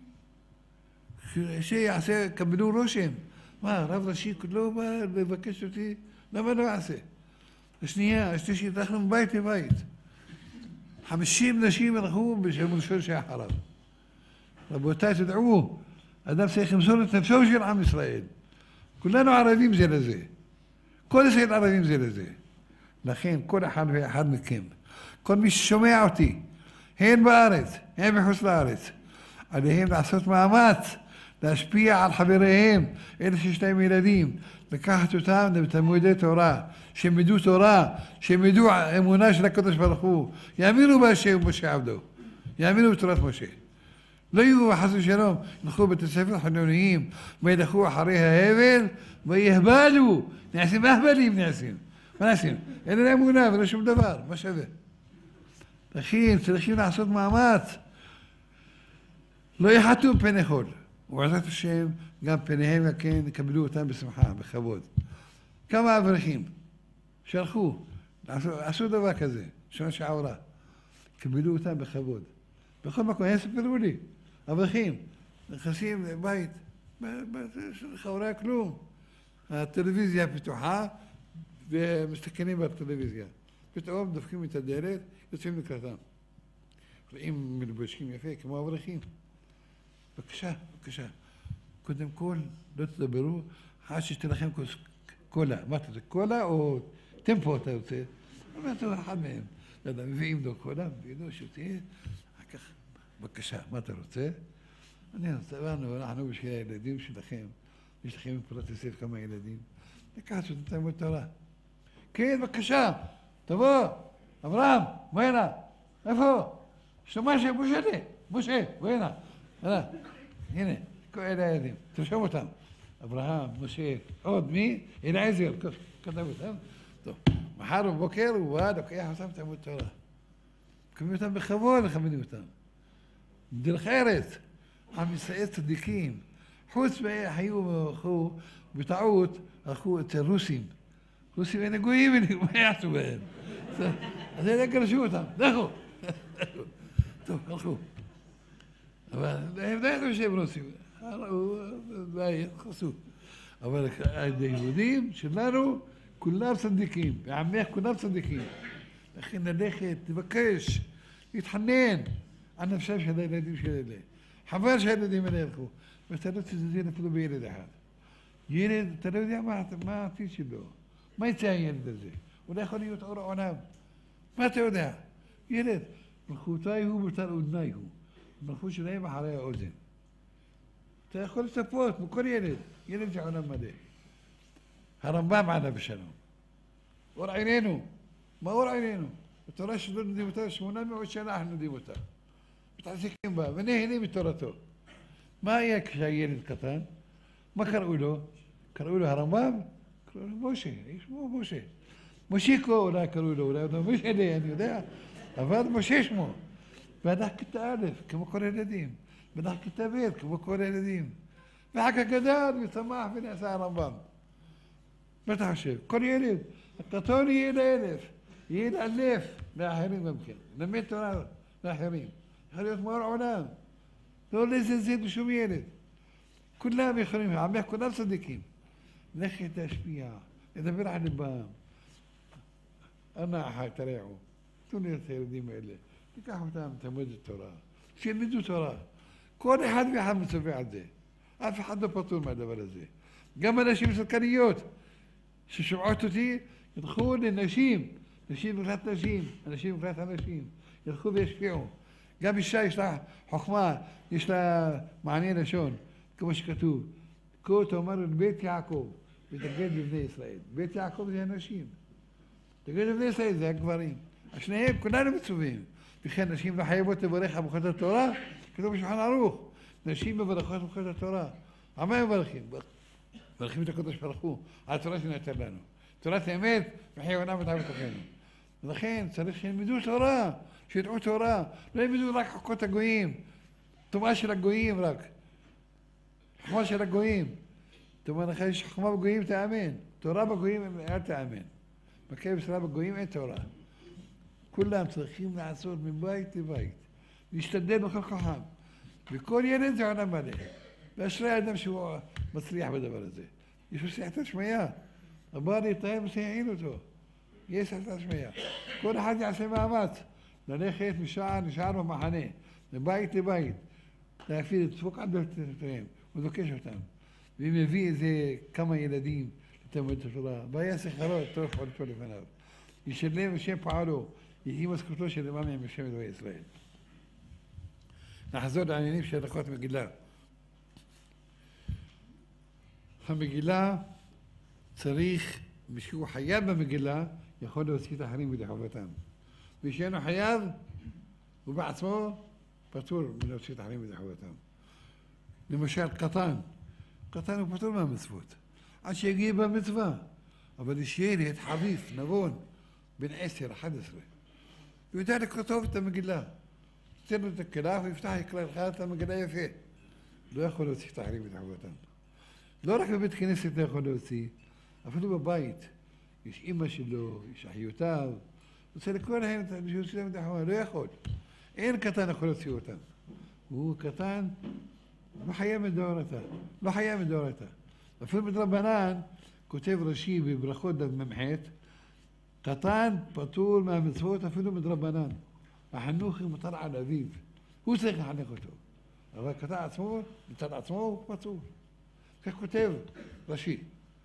שיעשה, קבלו רושם. מה, רב ראשי לא בא לבקש אותי? למה לא יעשה? השנייה, השלישית, הלכנו מבית לבית. 50 נשים הלכו ביום ראשון שאחריו. רבותיי, תדעו, אדם צריך למסור את נפשו של עם ישראל. כולנו ערבים זה לזה. כל ישראל ערבים זה לזה. לכן, כל אחד ואחד מכם, כל מי ששומע אותי, הן בארץ, הן בחוץ לארץ, עליהם לעשות מאמץ, להשפיע על חבריהם, אלה שיש להם ילדים, לקחת אותם לתלמודי תורה, שילמדו תורה, שילמדו אמונה של הקדוש ברוך הוא, יאמינו בהשם ומשה עבדו, יאמינו בתורת משה. לא יהיו חס ושלום, ילכו בתי ספר חילוניים, וילכו אחרי ההבל, ויהבלו, נעשים אהבלים נעשים. מה נעשים? אין להם אמונה ולא שום דבר, מה שווה? צריכים לעשות מאמץ. לא יחתו פני חול. ובעזרת השם, גם פניהם כן יקבלו אותם בשמחה, בכבוד. כמה אברכים שהלכו, עשו דבר כזה, שנה שעברה, קבלו אותם בכבוד. בכל מקום, הם ספרו לי, אברכים, נכנסים לבית, חברה כלום. הטלוויזיה פתוחה, ומסתכלים בטלוויזיה. פתאום דופקים את הדלת, יוצאים לקראתם. אם מלבושים יפה, כמו אברכים. בבקשה, בבקשה. קודם כל, לא תדברו, עד שתהיה לכם קולה. מה אתה רוצה, קולה או טמפו אתה רוצה? אמרתי לו, אחד מהם. לא יודע, מביאים לו קולה, מביאים לו שותה. אחר כך, בבקשה, מה אתה רוצה? סבלנו, אנחנו בשביל הילדים שלכם, יש לכם בפרוט יוסף כמה ילדים, לקחת אותם תלמוד תורה. כן, בבקשה, תבוא, אברהם, הנה, איפה? שומע משה, הנה, כל אלה הילדים, תרשום אותם. אברהם, משה, עוד מי? אליעזר, כתב אותם. טוב, מחר בבוקר הוא בא, לוקח אותם תלמוד תורה. מקבלים אותם בכבוד, מכבדים אותם. דרך ארץ, עם ישראל צדיקים. חוץ מהיו הלכו, בטעות, הלכו אצל רוסים. רוסים אין גויים, מה יעשו בהם? אז הם גרשו אותם, לכו. טוב, הלכו. אבל הם לא ידעו שהם רוסים. חסו. אבל היהודים שלנו, כולם צדיקים. ועמך כולם צדיקים. לכן ללכת, לבקש, להתחנן על נפשם של הילדים של אלה. חבל שהילדים האלה ילכו. ואתה לא תזזין אפילו בילד אחד. ילד, אתה לא יודע מה העתיד שלו. מה יצא הילד הזה? הוא לא יכול להיות אור העולם. מה אתה יודע? ילד, מלכותי הוא מוטל אוזני הוא. המלכות שלהם אחרי האוזן. אתה יכול לצפות מכל ילד. ילד זה עולם מלא. הרמב"ם עליו בשלום. אור עינינו. מה אור עינינו? התורה שלא יודעים אותה, 800 שנה אנחנו יודעים אותה. מתעסקים בה ונהנים מתורתו. מה היה כשהילד קטן? מה קראו לו? קראו לו הרמב"ם? קראו לו משה, שמו משה. מושיקו אולי קראו לו, אולי לא משנה, אני יודע. אבל משה שמו. והלך כיתה א', כמו כל הילדים. והלך כיתה ב', כמו כל הילדים. ואחר כך גדל וצמח ונעשה הרמב"ם. מה אתה חושב? כל ילד, הקטון יהיה ל1,000, יהיה ל1,000 לאחרים גם כן. למד תורה לאחרים. יכול להיות מאור עולם. לא לזלזל בשום ילד. כולם יכולים, עמך כולם צדיקים. לכת להשפיע, לדבר על ליבם. אנא אחי תרעו. תנו לי את הילדים האלה. תיקח אותם, תלמד את תורה. שילמדו תורה. כל אחד ואחד מצווה על זה. אף אחד לא פטור מהדבר הזה. גם אנשים סלקניות ששומעות אותי, ילכו לנשים. נשים לקראת נשים, אנשים לקראת אנשים. ילכו וישפיעו. גם אישה יש לה חוכמה, יש לה מענה לשון, כמו שכתוב. כה תאמר לבית יעקב, ותגד לבני ישראל. בית יעקב זה הנשים. תגד לבני ישראל זה הגברים. השניהם כולנו מצווים. וכן נשים לא חייבות לברך על ברכות התורה, כתוב בשולחן ערוך. נשים מברכות ברכות התורה. על מה הם מברכים? מברכים את הקדוש ברוך הוא, על התורה שנתן לנו. תורת האמת וחיונה ותאם בתוכנו. ולכן צריך שילמדו תורה, שידעו תורה, לא ילמדו רק חוקות הגויים, תורה של הגויים רק, חוכמה של הגויים. זאת אומרת לך, יש חוכמה בגויים תאמן, תורה בגויים אל תאמן. בקרב ישראל בגויים אין תורה. כולם צריכים לעשות מבית לבית, להשתדל בכל כוחם, וכל ילד זה עולם מלא. ואשרי האדם שהוא מצליח בדבר הזה. יש לו סייעתא שמיא, הבא להתאם מסייעין אותו. יש סייעתא שמיא. כל אחד יעשה מאמץ ללכת משער לשער במחנה, מבית לבית, להפעיל את דפוק עד דלתותיהם, ולבקש אותם. ואם יביא איזה כמה ילדים לתלמוד התורה, ויעשה שכרו טוב פעולתו לפניו. ישלם בשם פועלו, יהי משכורתו של אימאמים בשם אלוהי ישראל. נחזור לעניינים של הלכות מגילה. המגילה צריך, מי שהוא חייב במגילה, יכול להוציא את האחרים מידי חובתם. מי שאינו חייב, הוא בעצמו פטור מלהוציא את האחרים מידי חובתם. למשל, קטן הוא פטור מהמצוות, עד שיגיע במצווה. אבל יש ילד חריף, נבון, בן 10, 11, הוא יודע לקרוא טוב את המגילה. תן לו את הכלה ויפתח יקרא לך את המגילה יפה. לא יכול להוציא את האחרים מידי חובתם. לא רק בבית כנסת לא יכול להוציא, אפילו בבית. יש אמא שלו, יש אחיותיו, רוצה לקרוא להם, להוציא להם את החומה, לא יכול. אין קטן יכול להוציא אותם. הוא קטן, לא חייב מדורתה, לא חייב מדורתה. אפילו בדרבנן, כותב רש"י בברכות דף מ"ח, קטן פטור מהמצוות אפילו מדרבנן. החינוך מוטל על אביו, הוא צריך לחנך אותו. אבל קטן עצמו, מצד עצמו הוא פטור. כך כותב רש"י.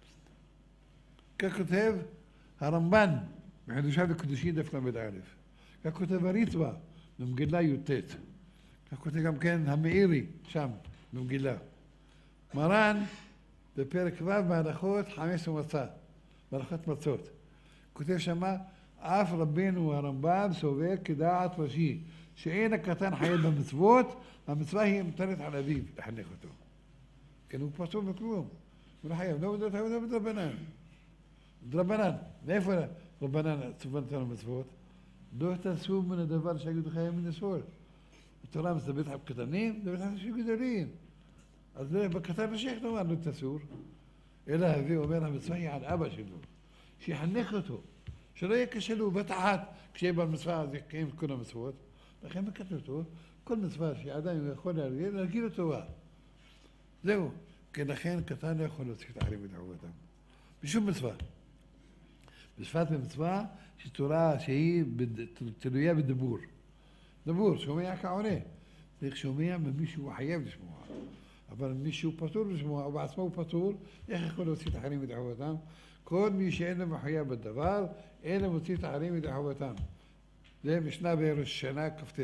כך כותב הרמב"ן בחידושיו הקדושים דף ל"א. כך כותב הריטב"א במגילה י"ט. כך כותב גם כן המאירי שם במגילה. מרן, בפרק ו' בהלכות 15 מצה, בהלכות מצות. כותב שמה, אף רבינו הרמב"ם סובר כדעת ראשי, שאין הקטן חייב במצוות, המצווה היא מוטלת על אביו לחנך אותו. כן, הוא פסול בכלום. הוא לא חייב, לא מדרבנן. דרבנן, מאיפה רבנן צוו נתנו מצוות? לא תעשו מן הדבר שיגידו חייב מן הספור. התורה מדברת על קטנים, מדברת על אנשים גדולים. אז בקטן השייך דבר לא תאסור. אלא אבי אומר, המצווה היא על אבא שלו, שיחנך אותו, שלא יהיה קשה לו בת אחת כשיהיה במצווה אז יקיים את כל המצוות. לכן מכתב אותו, כל מצווה שאדם יכול להרגיל אותו בה. זהו. כן, לכן קטן לא יכול להוציא את החיים ודחובתם. בשום מצווה. בשפת במצווה שתורה שהיא תלויה בדיבור. דיבור, שומע כעונה. צריך שומע ממישהו חייב לשמוע. אבל מישהו פטור לשמוע, או בעצמו הוא פטור, איך יכול להוציא את החיים ודחובתם? כל מי שאין לו מחויב בדבר, אין לו מוציא את החיים ודחובתם. זה משנה בראש שנה כ"ט.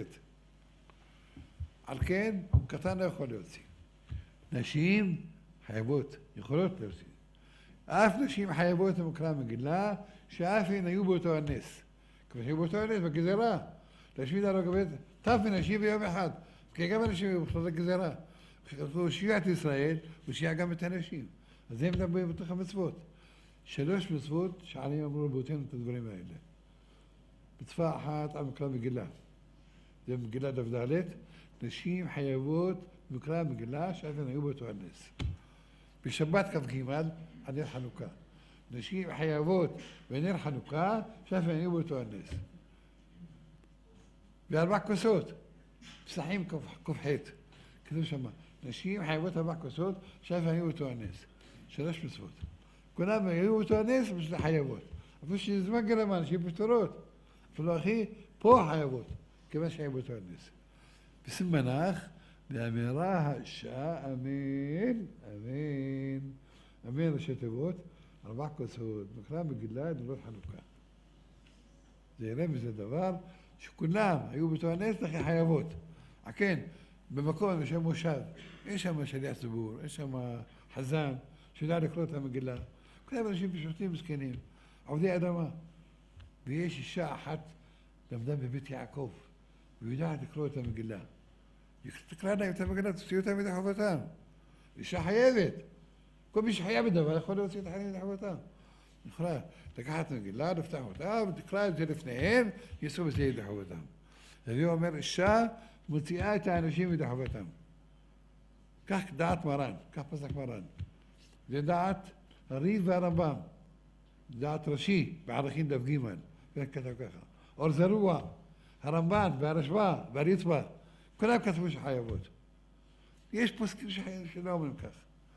על כן, קטן לא יכול להוציא. נשים חייבות, יכולות להוציא. אף נשים חייבות במקרא מגילה, שאף הן היו באותו הנס. כמו שהיו באותו הנס, בגזרה. להשמיד על הגבית, טף מנשים ביום אחד. כי גם אנשים היו בכלל גזרה. כשכתבו שיע את ישראל, הוא שיע גם את הנשים. אז הם מדברים בתוך המצוות. 3 מצוות שעליהם אמרו רבותינו את הדברים האלה. מצווה אחת על מקרא מגילה. זה מגילה דף ד', נשים חייבות במקרא מגילה שאף הן היו באותו הנס. בשבת כ"ג על נר חנוכה. נשים חייבות בנר חנוכה שאף הן היו באותו הנס. ב4 כוסות, פסחים כ"ח. כתוב שמה, נשים חייבות 4 כוסות שאף הן היו באותו הנס. 3 מצוות. כולם היו באותו הנס בשביל חייבות. אפילו שזמן גרמן, שהיא פטורות. אפילו אחי, פה חייבות, כיוון שהיו באותו הנס. בסימנך, באמירה האישה, אמן, אמן. אמן ראשי תיבות, 4 כוסות, מקרא מגילה, דברות חנוכה. זה יראה מזה דבר שכולם היו באותו הנס, לכן חייבות. כן, במקום יש שם מושב, יש שם שליח ציבור, יש שם חזן, שיודע לקרוא את המגילה. כולם אנשים פשוטים מסכנים, עובדי אדמה. ויש אישה אחת למדה בבית יעקב, ויודעת לקרוא את המגילה. תקרא להם את המגילה, תוציאו אותם מדי חובתם. אישה חייבת. כל מי שחייב בדבר יכול להוציא את החיים מדי חובתם. יכולה לקחת המגילה, לפתח אותה, ותקרא את זה לפניהם, יישאו בזה ידי חובתם. והוא אומר, אישה מוציאה את האנשים מדי חובתם. כך דעת מרן, כך פסק מרן. זה דעת הרי"ף והרמב"ם. דעת ראשי, בערכין דף ג' וכתב ככה. אור זרוע, הרמב"ן והרשב"א והריצב"א, כולם כתבו שחייבות. יש פוסקים שלא אומרים כך.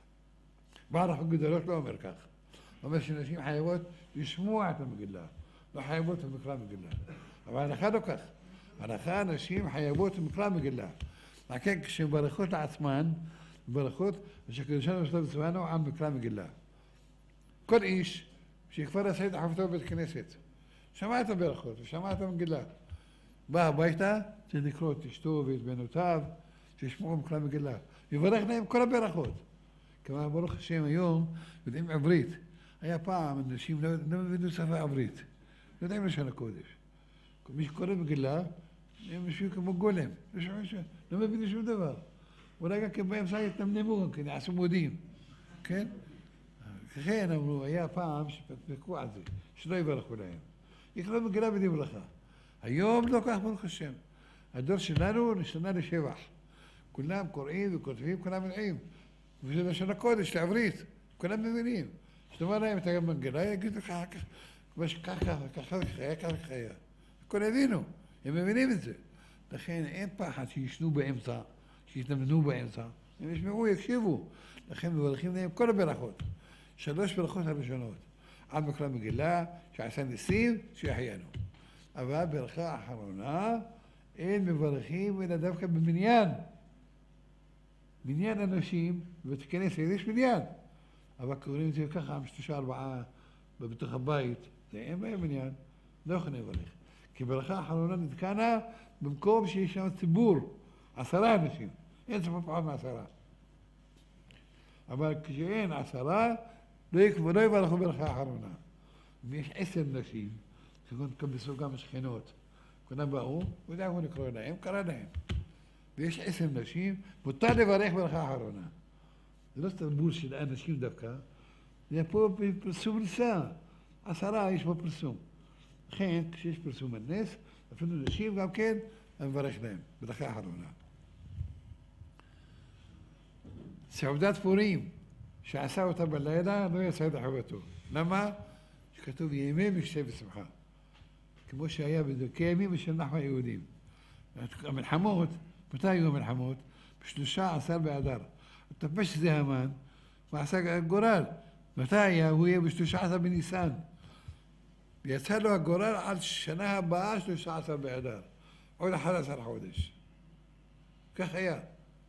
בעל הגדולות לא אומר כך. אומר שנשים חייבות לשמוע את המגילה, לא חייבות במקרא מגילה. אבל ההלכה לא כך. ההלכה נשים חייבות במקרא מגילה. לכן כשברכות לעצמן, ברכות שקדושנו ושלום וצוונו על מקרא מגילה. כל איש שכבר עשה את חובתו בבית כנסת, שמע את הברכות ושמע את המגילה. בא הביתה, צריך לקרוא את אשתו ואת בנותיו, שישמעו מקרא מגילה. יברך להם כל הברכות. כלומר, ברוך השם היום, יודעים עברית. היה פעם, אנשים לא מבינו שפה עברית. לא יודעים לשון הקודש. מי שקורא מגילה, הם יושבים כמו גולם. לא מבינים שום דבר. אולי גם כן באמצע יתנמנמו, כן, יעשו מודים. כן? לכן אמרו, היה פעם שפקפקו על זה, שלא יברכו להם. יקראו מגילה בדין ברכה. היום לא כך ברוך השם. הדור שלנו נשתנה לשבח. כולם קוראים וכותבים, כולם יודעים. וזה לשון הקודש, לעברית. כולם מבינים. כשתאמר להם את המגילה, יגידו ככה, ככה, ככה. הכל הבינו, הם מבינים את זה. לכן אין פחד שישנו באמצע, שיתנמנו באמצע. הם ישמעו, יקשיבו. לכן מברכים להם כל הברכות. 3 ברכות הראשונות. על מקרא מגילה, שעשה ניסים, שיחיינו. אבל ברכה האחרונה, אין מברכים אלא דווקא במניין. מניין אנשים, ותכנס, יש מניין. אבל קוראים את זה ככה, 3-4 בתוך הבית, זה אין בהם מניין, לא יכולים לברך. כי ברכה האחרונה נתקנה במקום שיש שם ציבור, 10 אנשים. אין ספר פחות מ10. אבל כשאין 10, לא יברכו ברכה אחרונה. אם יש 10 נשים, כגון כבשו גם שכנות, כולם באו, ודאגו לקרוא להם, קרא להם. ויש 10 נשים, מותר לברך ברכה אחרונה. זה לא תרבות של אנשים דווקא, זה פה פרסום ניסה. 10 יש פה פרסום. לכן, כשיש פרסום הנס, אפילו נשים גם כן, אני מברך להם, ברכה אחרונה. סעודת פורים, שעשה אותה בלילה, לא יצא ידי חובתו. למה? שכתוב ימי משתה ושמחה. כמו שהיה בדרכי ימים ושל נחמן היהודים. המלחמות, מתי היו המלחמות? ב-13 באדר. הטפש זה המן, ועשה גורל. מתי היה? הוא יהיה ב-13 בניסן. ויצא לו הגורל עד שנה הבאה 13 באדר. עוד 11 חודש. כך היה.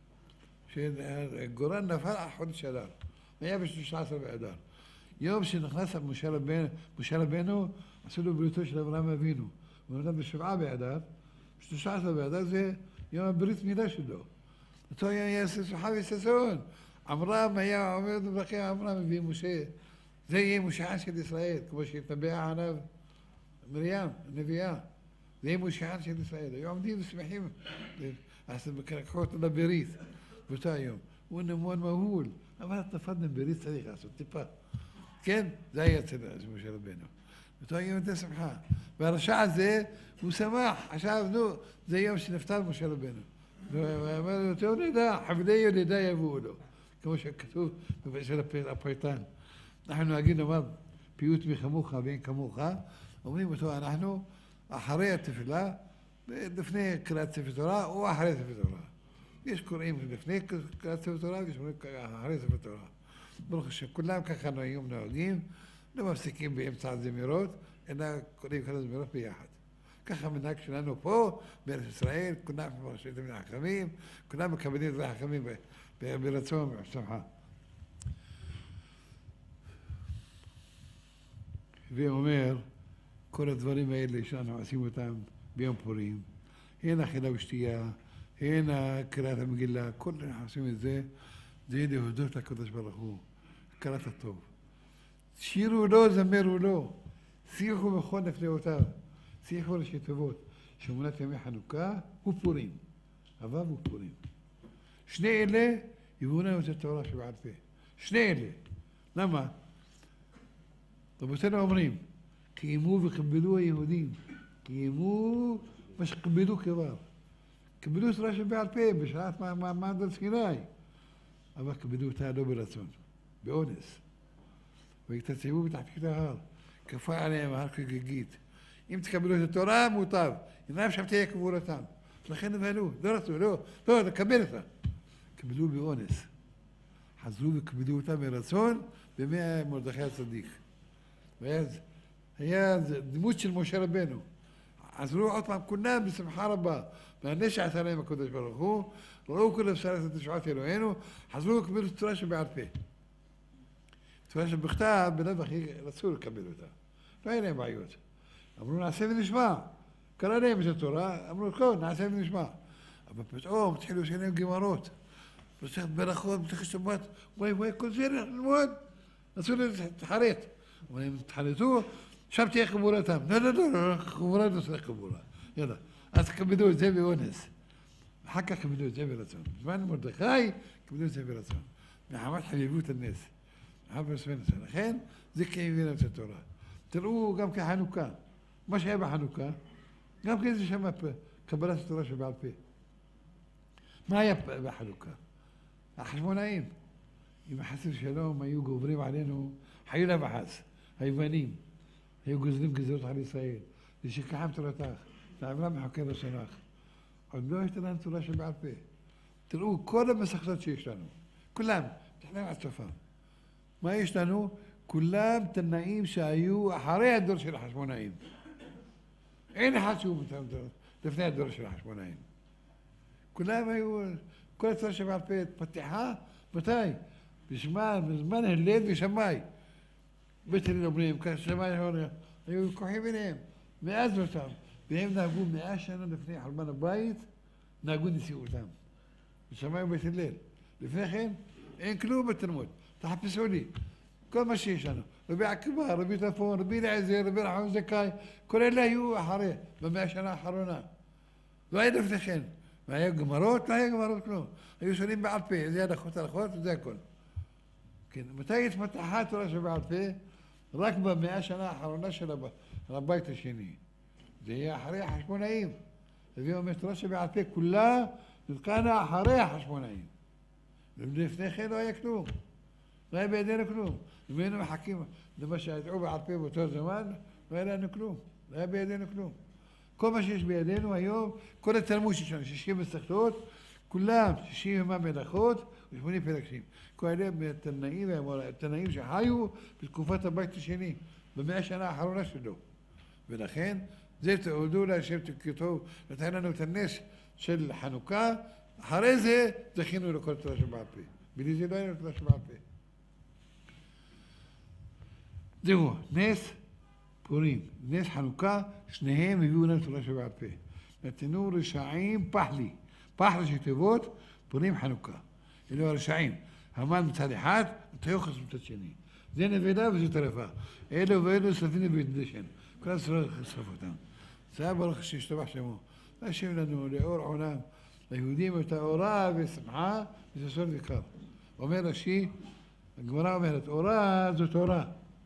שהגורל נפל על חודש אדר. היה ב-13 באדר. יום שנכנס משה רבנו, עשו לו בריתו של אברהם אבינו. הוא נולד ב7 באדר, ב-13 באדר זה יום הברית מילה שלו. אותו היה שמחה וששון. עמרם היה עומד וברכי עמרם הביא משה. זה יהיה משיחן של ישראל, כמו שהתנבאה עליו מרים, הנביאה. זה יהיה משיחן של ישראל. היו עומדים ושמחים. לקחו אותו לברית באותו היום. הוא נמון מהול. אבל תפדנו ברית צריך לעשות טיפה. כן? זה היה אצל משה רבנו. באותו יום הייתה שמחה. והרשע הזה, הוא שמח. עכשיו, נו, זה יום שנפטר משה רבנו. ואמר לו, אותו נדע, חבדי ילידה יבואו לו. כמו שכתוב של הפייטן. אנחנו נוהגים לומר, פיוט מחמוך ואין כמוך. אומרים אותו, אנחנו אחרי התפילה, לפני קריאת ספר תורה או אחרי ספר תורה. יש קוראים לפני קריאת ספר תורה ויש קוראים אחרי ספר תורה. ברוך השם, כולם ככה היום נוהגים, לא מפסיקים באמצע הזמירות, אלא קוראים כל הזמירות ביחד. ככה המנהג שלנו פה, בארץ ישראל, כולם מרשים את החכמים, כולם מקבלים את החכמים ברצון ובשמחה. ואומר, כל הדברים האלה שאנחנו עושים אותם ביום פורים, הן אכילה ושתייה, הן קריאת המגילה, כל אנחנו עושים את זה, זה להודות לקדוש ברוך הוא, הכרת הטוב. שירו לו, זמרו לו, שיחו בכל נפלאותיו, שיחו ראשי תיבות, שמונת ימי חנוכה ופורים, אבב ופורים. שני אלה יביאו לנו את התורה שבעל פה. שני אלה. למה? רבותינו אומרים, קיימו וכבדו היהודים, קיימו מה שכבדו כבר. כבדו תורה שבעל פה בשעת מעמד על סיני, אבל כבדו אותה לא ברצון, באונס. והתייצבו בתחתית ההר, כפה עליהם ההר כגגית. אם תקבלו את התורה, מוטב. אם עכשיו תהיה קבורתם. לכן נבהלו, לא רצו, לא, לקבל אותה. כבדו באונס. חזרו וכבדו אותה ברצון בימי מרדכי הצדיק. היה דמות של משה רבנו. עזרו עוד פעם כולם בשמחה רבה. והנס שעשה להם הקדוש ברוך הוא, ראו כל הבשרת את תשועת אלוהינו, חזרו וכבדו את התורה שבעל פה. תורה שבכתב, בלב הכי רצו לקבל אותה. לא היה להם בעיות. אמרו נעשה ונשמע. קרא להם את התורה, אמרו כן, נעשה ונשמע. אבל פתאום התחילו שלהם גמרות. פתח ברכות, פתח שבת, וואי, כל זה ללמוד. רצו להתחרט. אבל הם התחרטו, שם תהיה קבורתם. לא, קבורה לא צריך קבורה. יאללה. אז כבדו את זה באונס. אחר כך כבדו את זה ברצון. בזמן מרדכי, כבדו את זה ברצון. מחמת חביבות הנס. לכן זה כהבינה את התורה. תראו גם כחנוכה. מה שהיה בחנוכה, גם כן זה שם קבלת התורה שבעל פה. מה היה בחנוכה? החשמונאים. אם חס ושלום היו גוברים עלינו, חלילה וחס, היוונים, היו גוזרים גזרות על ישראל, לשכחם תורתך, לעברה מחוקי לשונך. עוד לא יש לנו תורה שבעל פה. תראו, כל המסכתות שיש לנו, כולם, תחנם עד סופם. מה יש לנו? כולם תנאים שהיו אחרי הדור של החשמונאים. אין אחד שהוא לפני הדור של החשמונאים. כולם היו, כל התורה שבעל פה פתיחה, מתי? בזמן הלל ושמאי. בית הלל אומרים, כך שמאי היו כוחים ביניהם, מאז אותם. והם נהגו 100 שנה לפני חורבן הבית, נהגו נשיאותם. בשמאי ובית הלל. לפני כן, אין כלום בתלמוד. תחפשו לי. כל מה שיש לנו. רבי עקיבא, רבי טפון, רבי אליעזר, רבי רחמן זכאי, כל אלה היו אחרי, במאה השנה האחרונה. לא היה לפני כן. והיה גמרות? לא היה גמרות כלום. היו שואלים בעל פה, זה הלכות, וזה הכל. כן, מתי התפתחה התורה שבעל פה? רק במאה השנה האחרונה של הבית השני. זה יהיה אחרי החשמונאים. הביאו מהתורה שבעל פה כולה נתקענה אחרי החשמונאים. ולפני כן לא היה כלום. לא היה בידינו כלום. אם היינו מחכים למה שידעו בעל פה באותו זמן, לא היה לנו כלום. לא היה בידינו כלום. כל מה שיש בידינו היום, כל התלמוד שיש לנו, 60 מסכתות, כולם 60 ימה מלאכות ו80 פרקים. כל אלה מהתנאים שחיו בתקופת הבית השני, במאה השנה האחרונה שלו. ולכן, זה תעודו להשם תקראו, נתן לנו את הנס של חנוכה, אחרי זה זכינו לכל תורה שבעל פה. בלי זה לא היה לנו תורה שבעל פה. זהו, נס פורים, נס חנוכה, שניהם הביאו לנו תורה שבעל פה. נתנו רשעים פחלי, פחלי שתיבות, פורים חנוכה. אלו הרשעים. המן מצד אחד, התיוחס מצד שני. זה נבלה וזה טרפה. אלו ואלו ספינו בהתדשן. כל הספר חשרף אותם. זה ברוך שהשתבח שמו. להשיב לנו לאור עולם, ליהודים את האורה ושמחה וששון וקר. אומר רש"י, הגמרא אומרת, אורה זו תורה.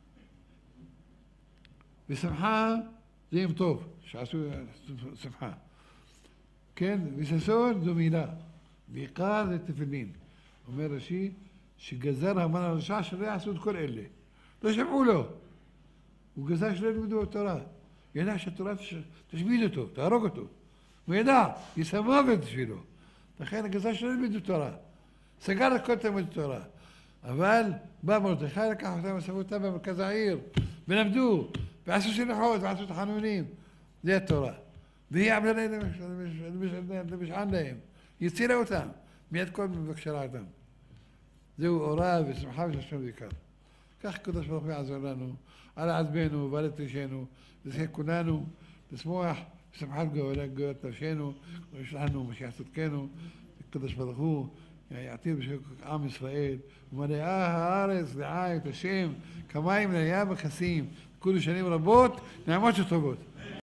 ושמחה זה יום טוב, שעשו שמחה. כן, וששון זו מילה. ויקר זה תפילין. אומר רש"י, שגזר המן הרשע שלא יעשו את כל אלה. לא שמעו לו. הוא גזר שלא ילמדו התורה. ידע שהתורה תשמיד אותו, תהרוג אותו. הוא ידע, יישא מוות בשבילו. לכן הגזר שלא ילמדו תורה. סגר את כל תלמוד התורה. אבל בא מרדכי לקח אותם ושמו אותם במרכז העיר, ולמדו, ועשו שלוחות, ועשו תחנונים. זה התורה. והיא עמדה להם למשען להם. היא הצילה אותם, מיד כל מבקשי רעתם. זהו אורה ושמחה וששון ויקר. כך הקדוש ברוך הוא יעזור לנו, על עצמנו ועל תרישנו, לזכה כולנו, לשמוח בשמחת גאולת נפשנו, וישלח לנו משיח צדקנו, הקדוש ברוך הוא יעתיד בשביל עם ישראל, ומלאה הארץ דעה את השם, כמים לים וכסים, כולו שנים רבות, נעמות שטובות.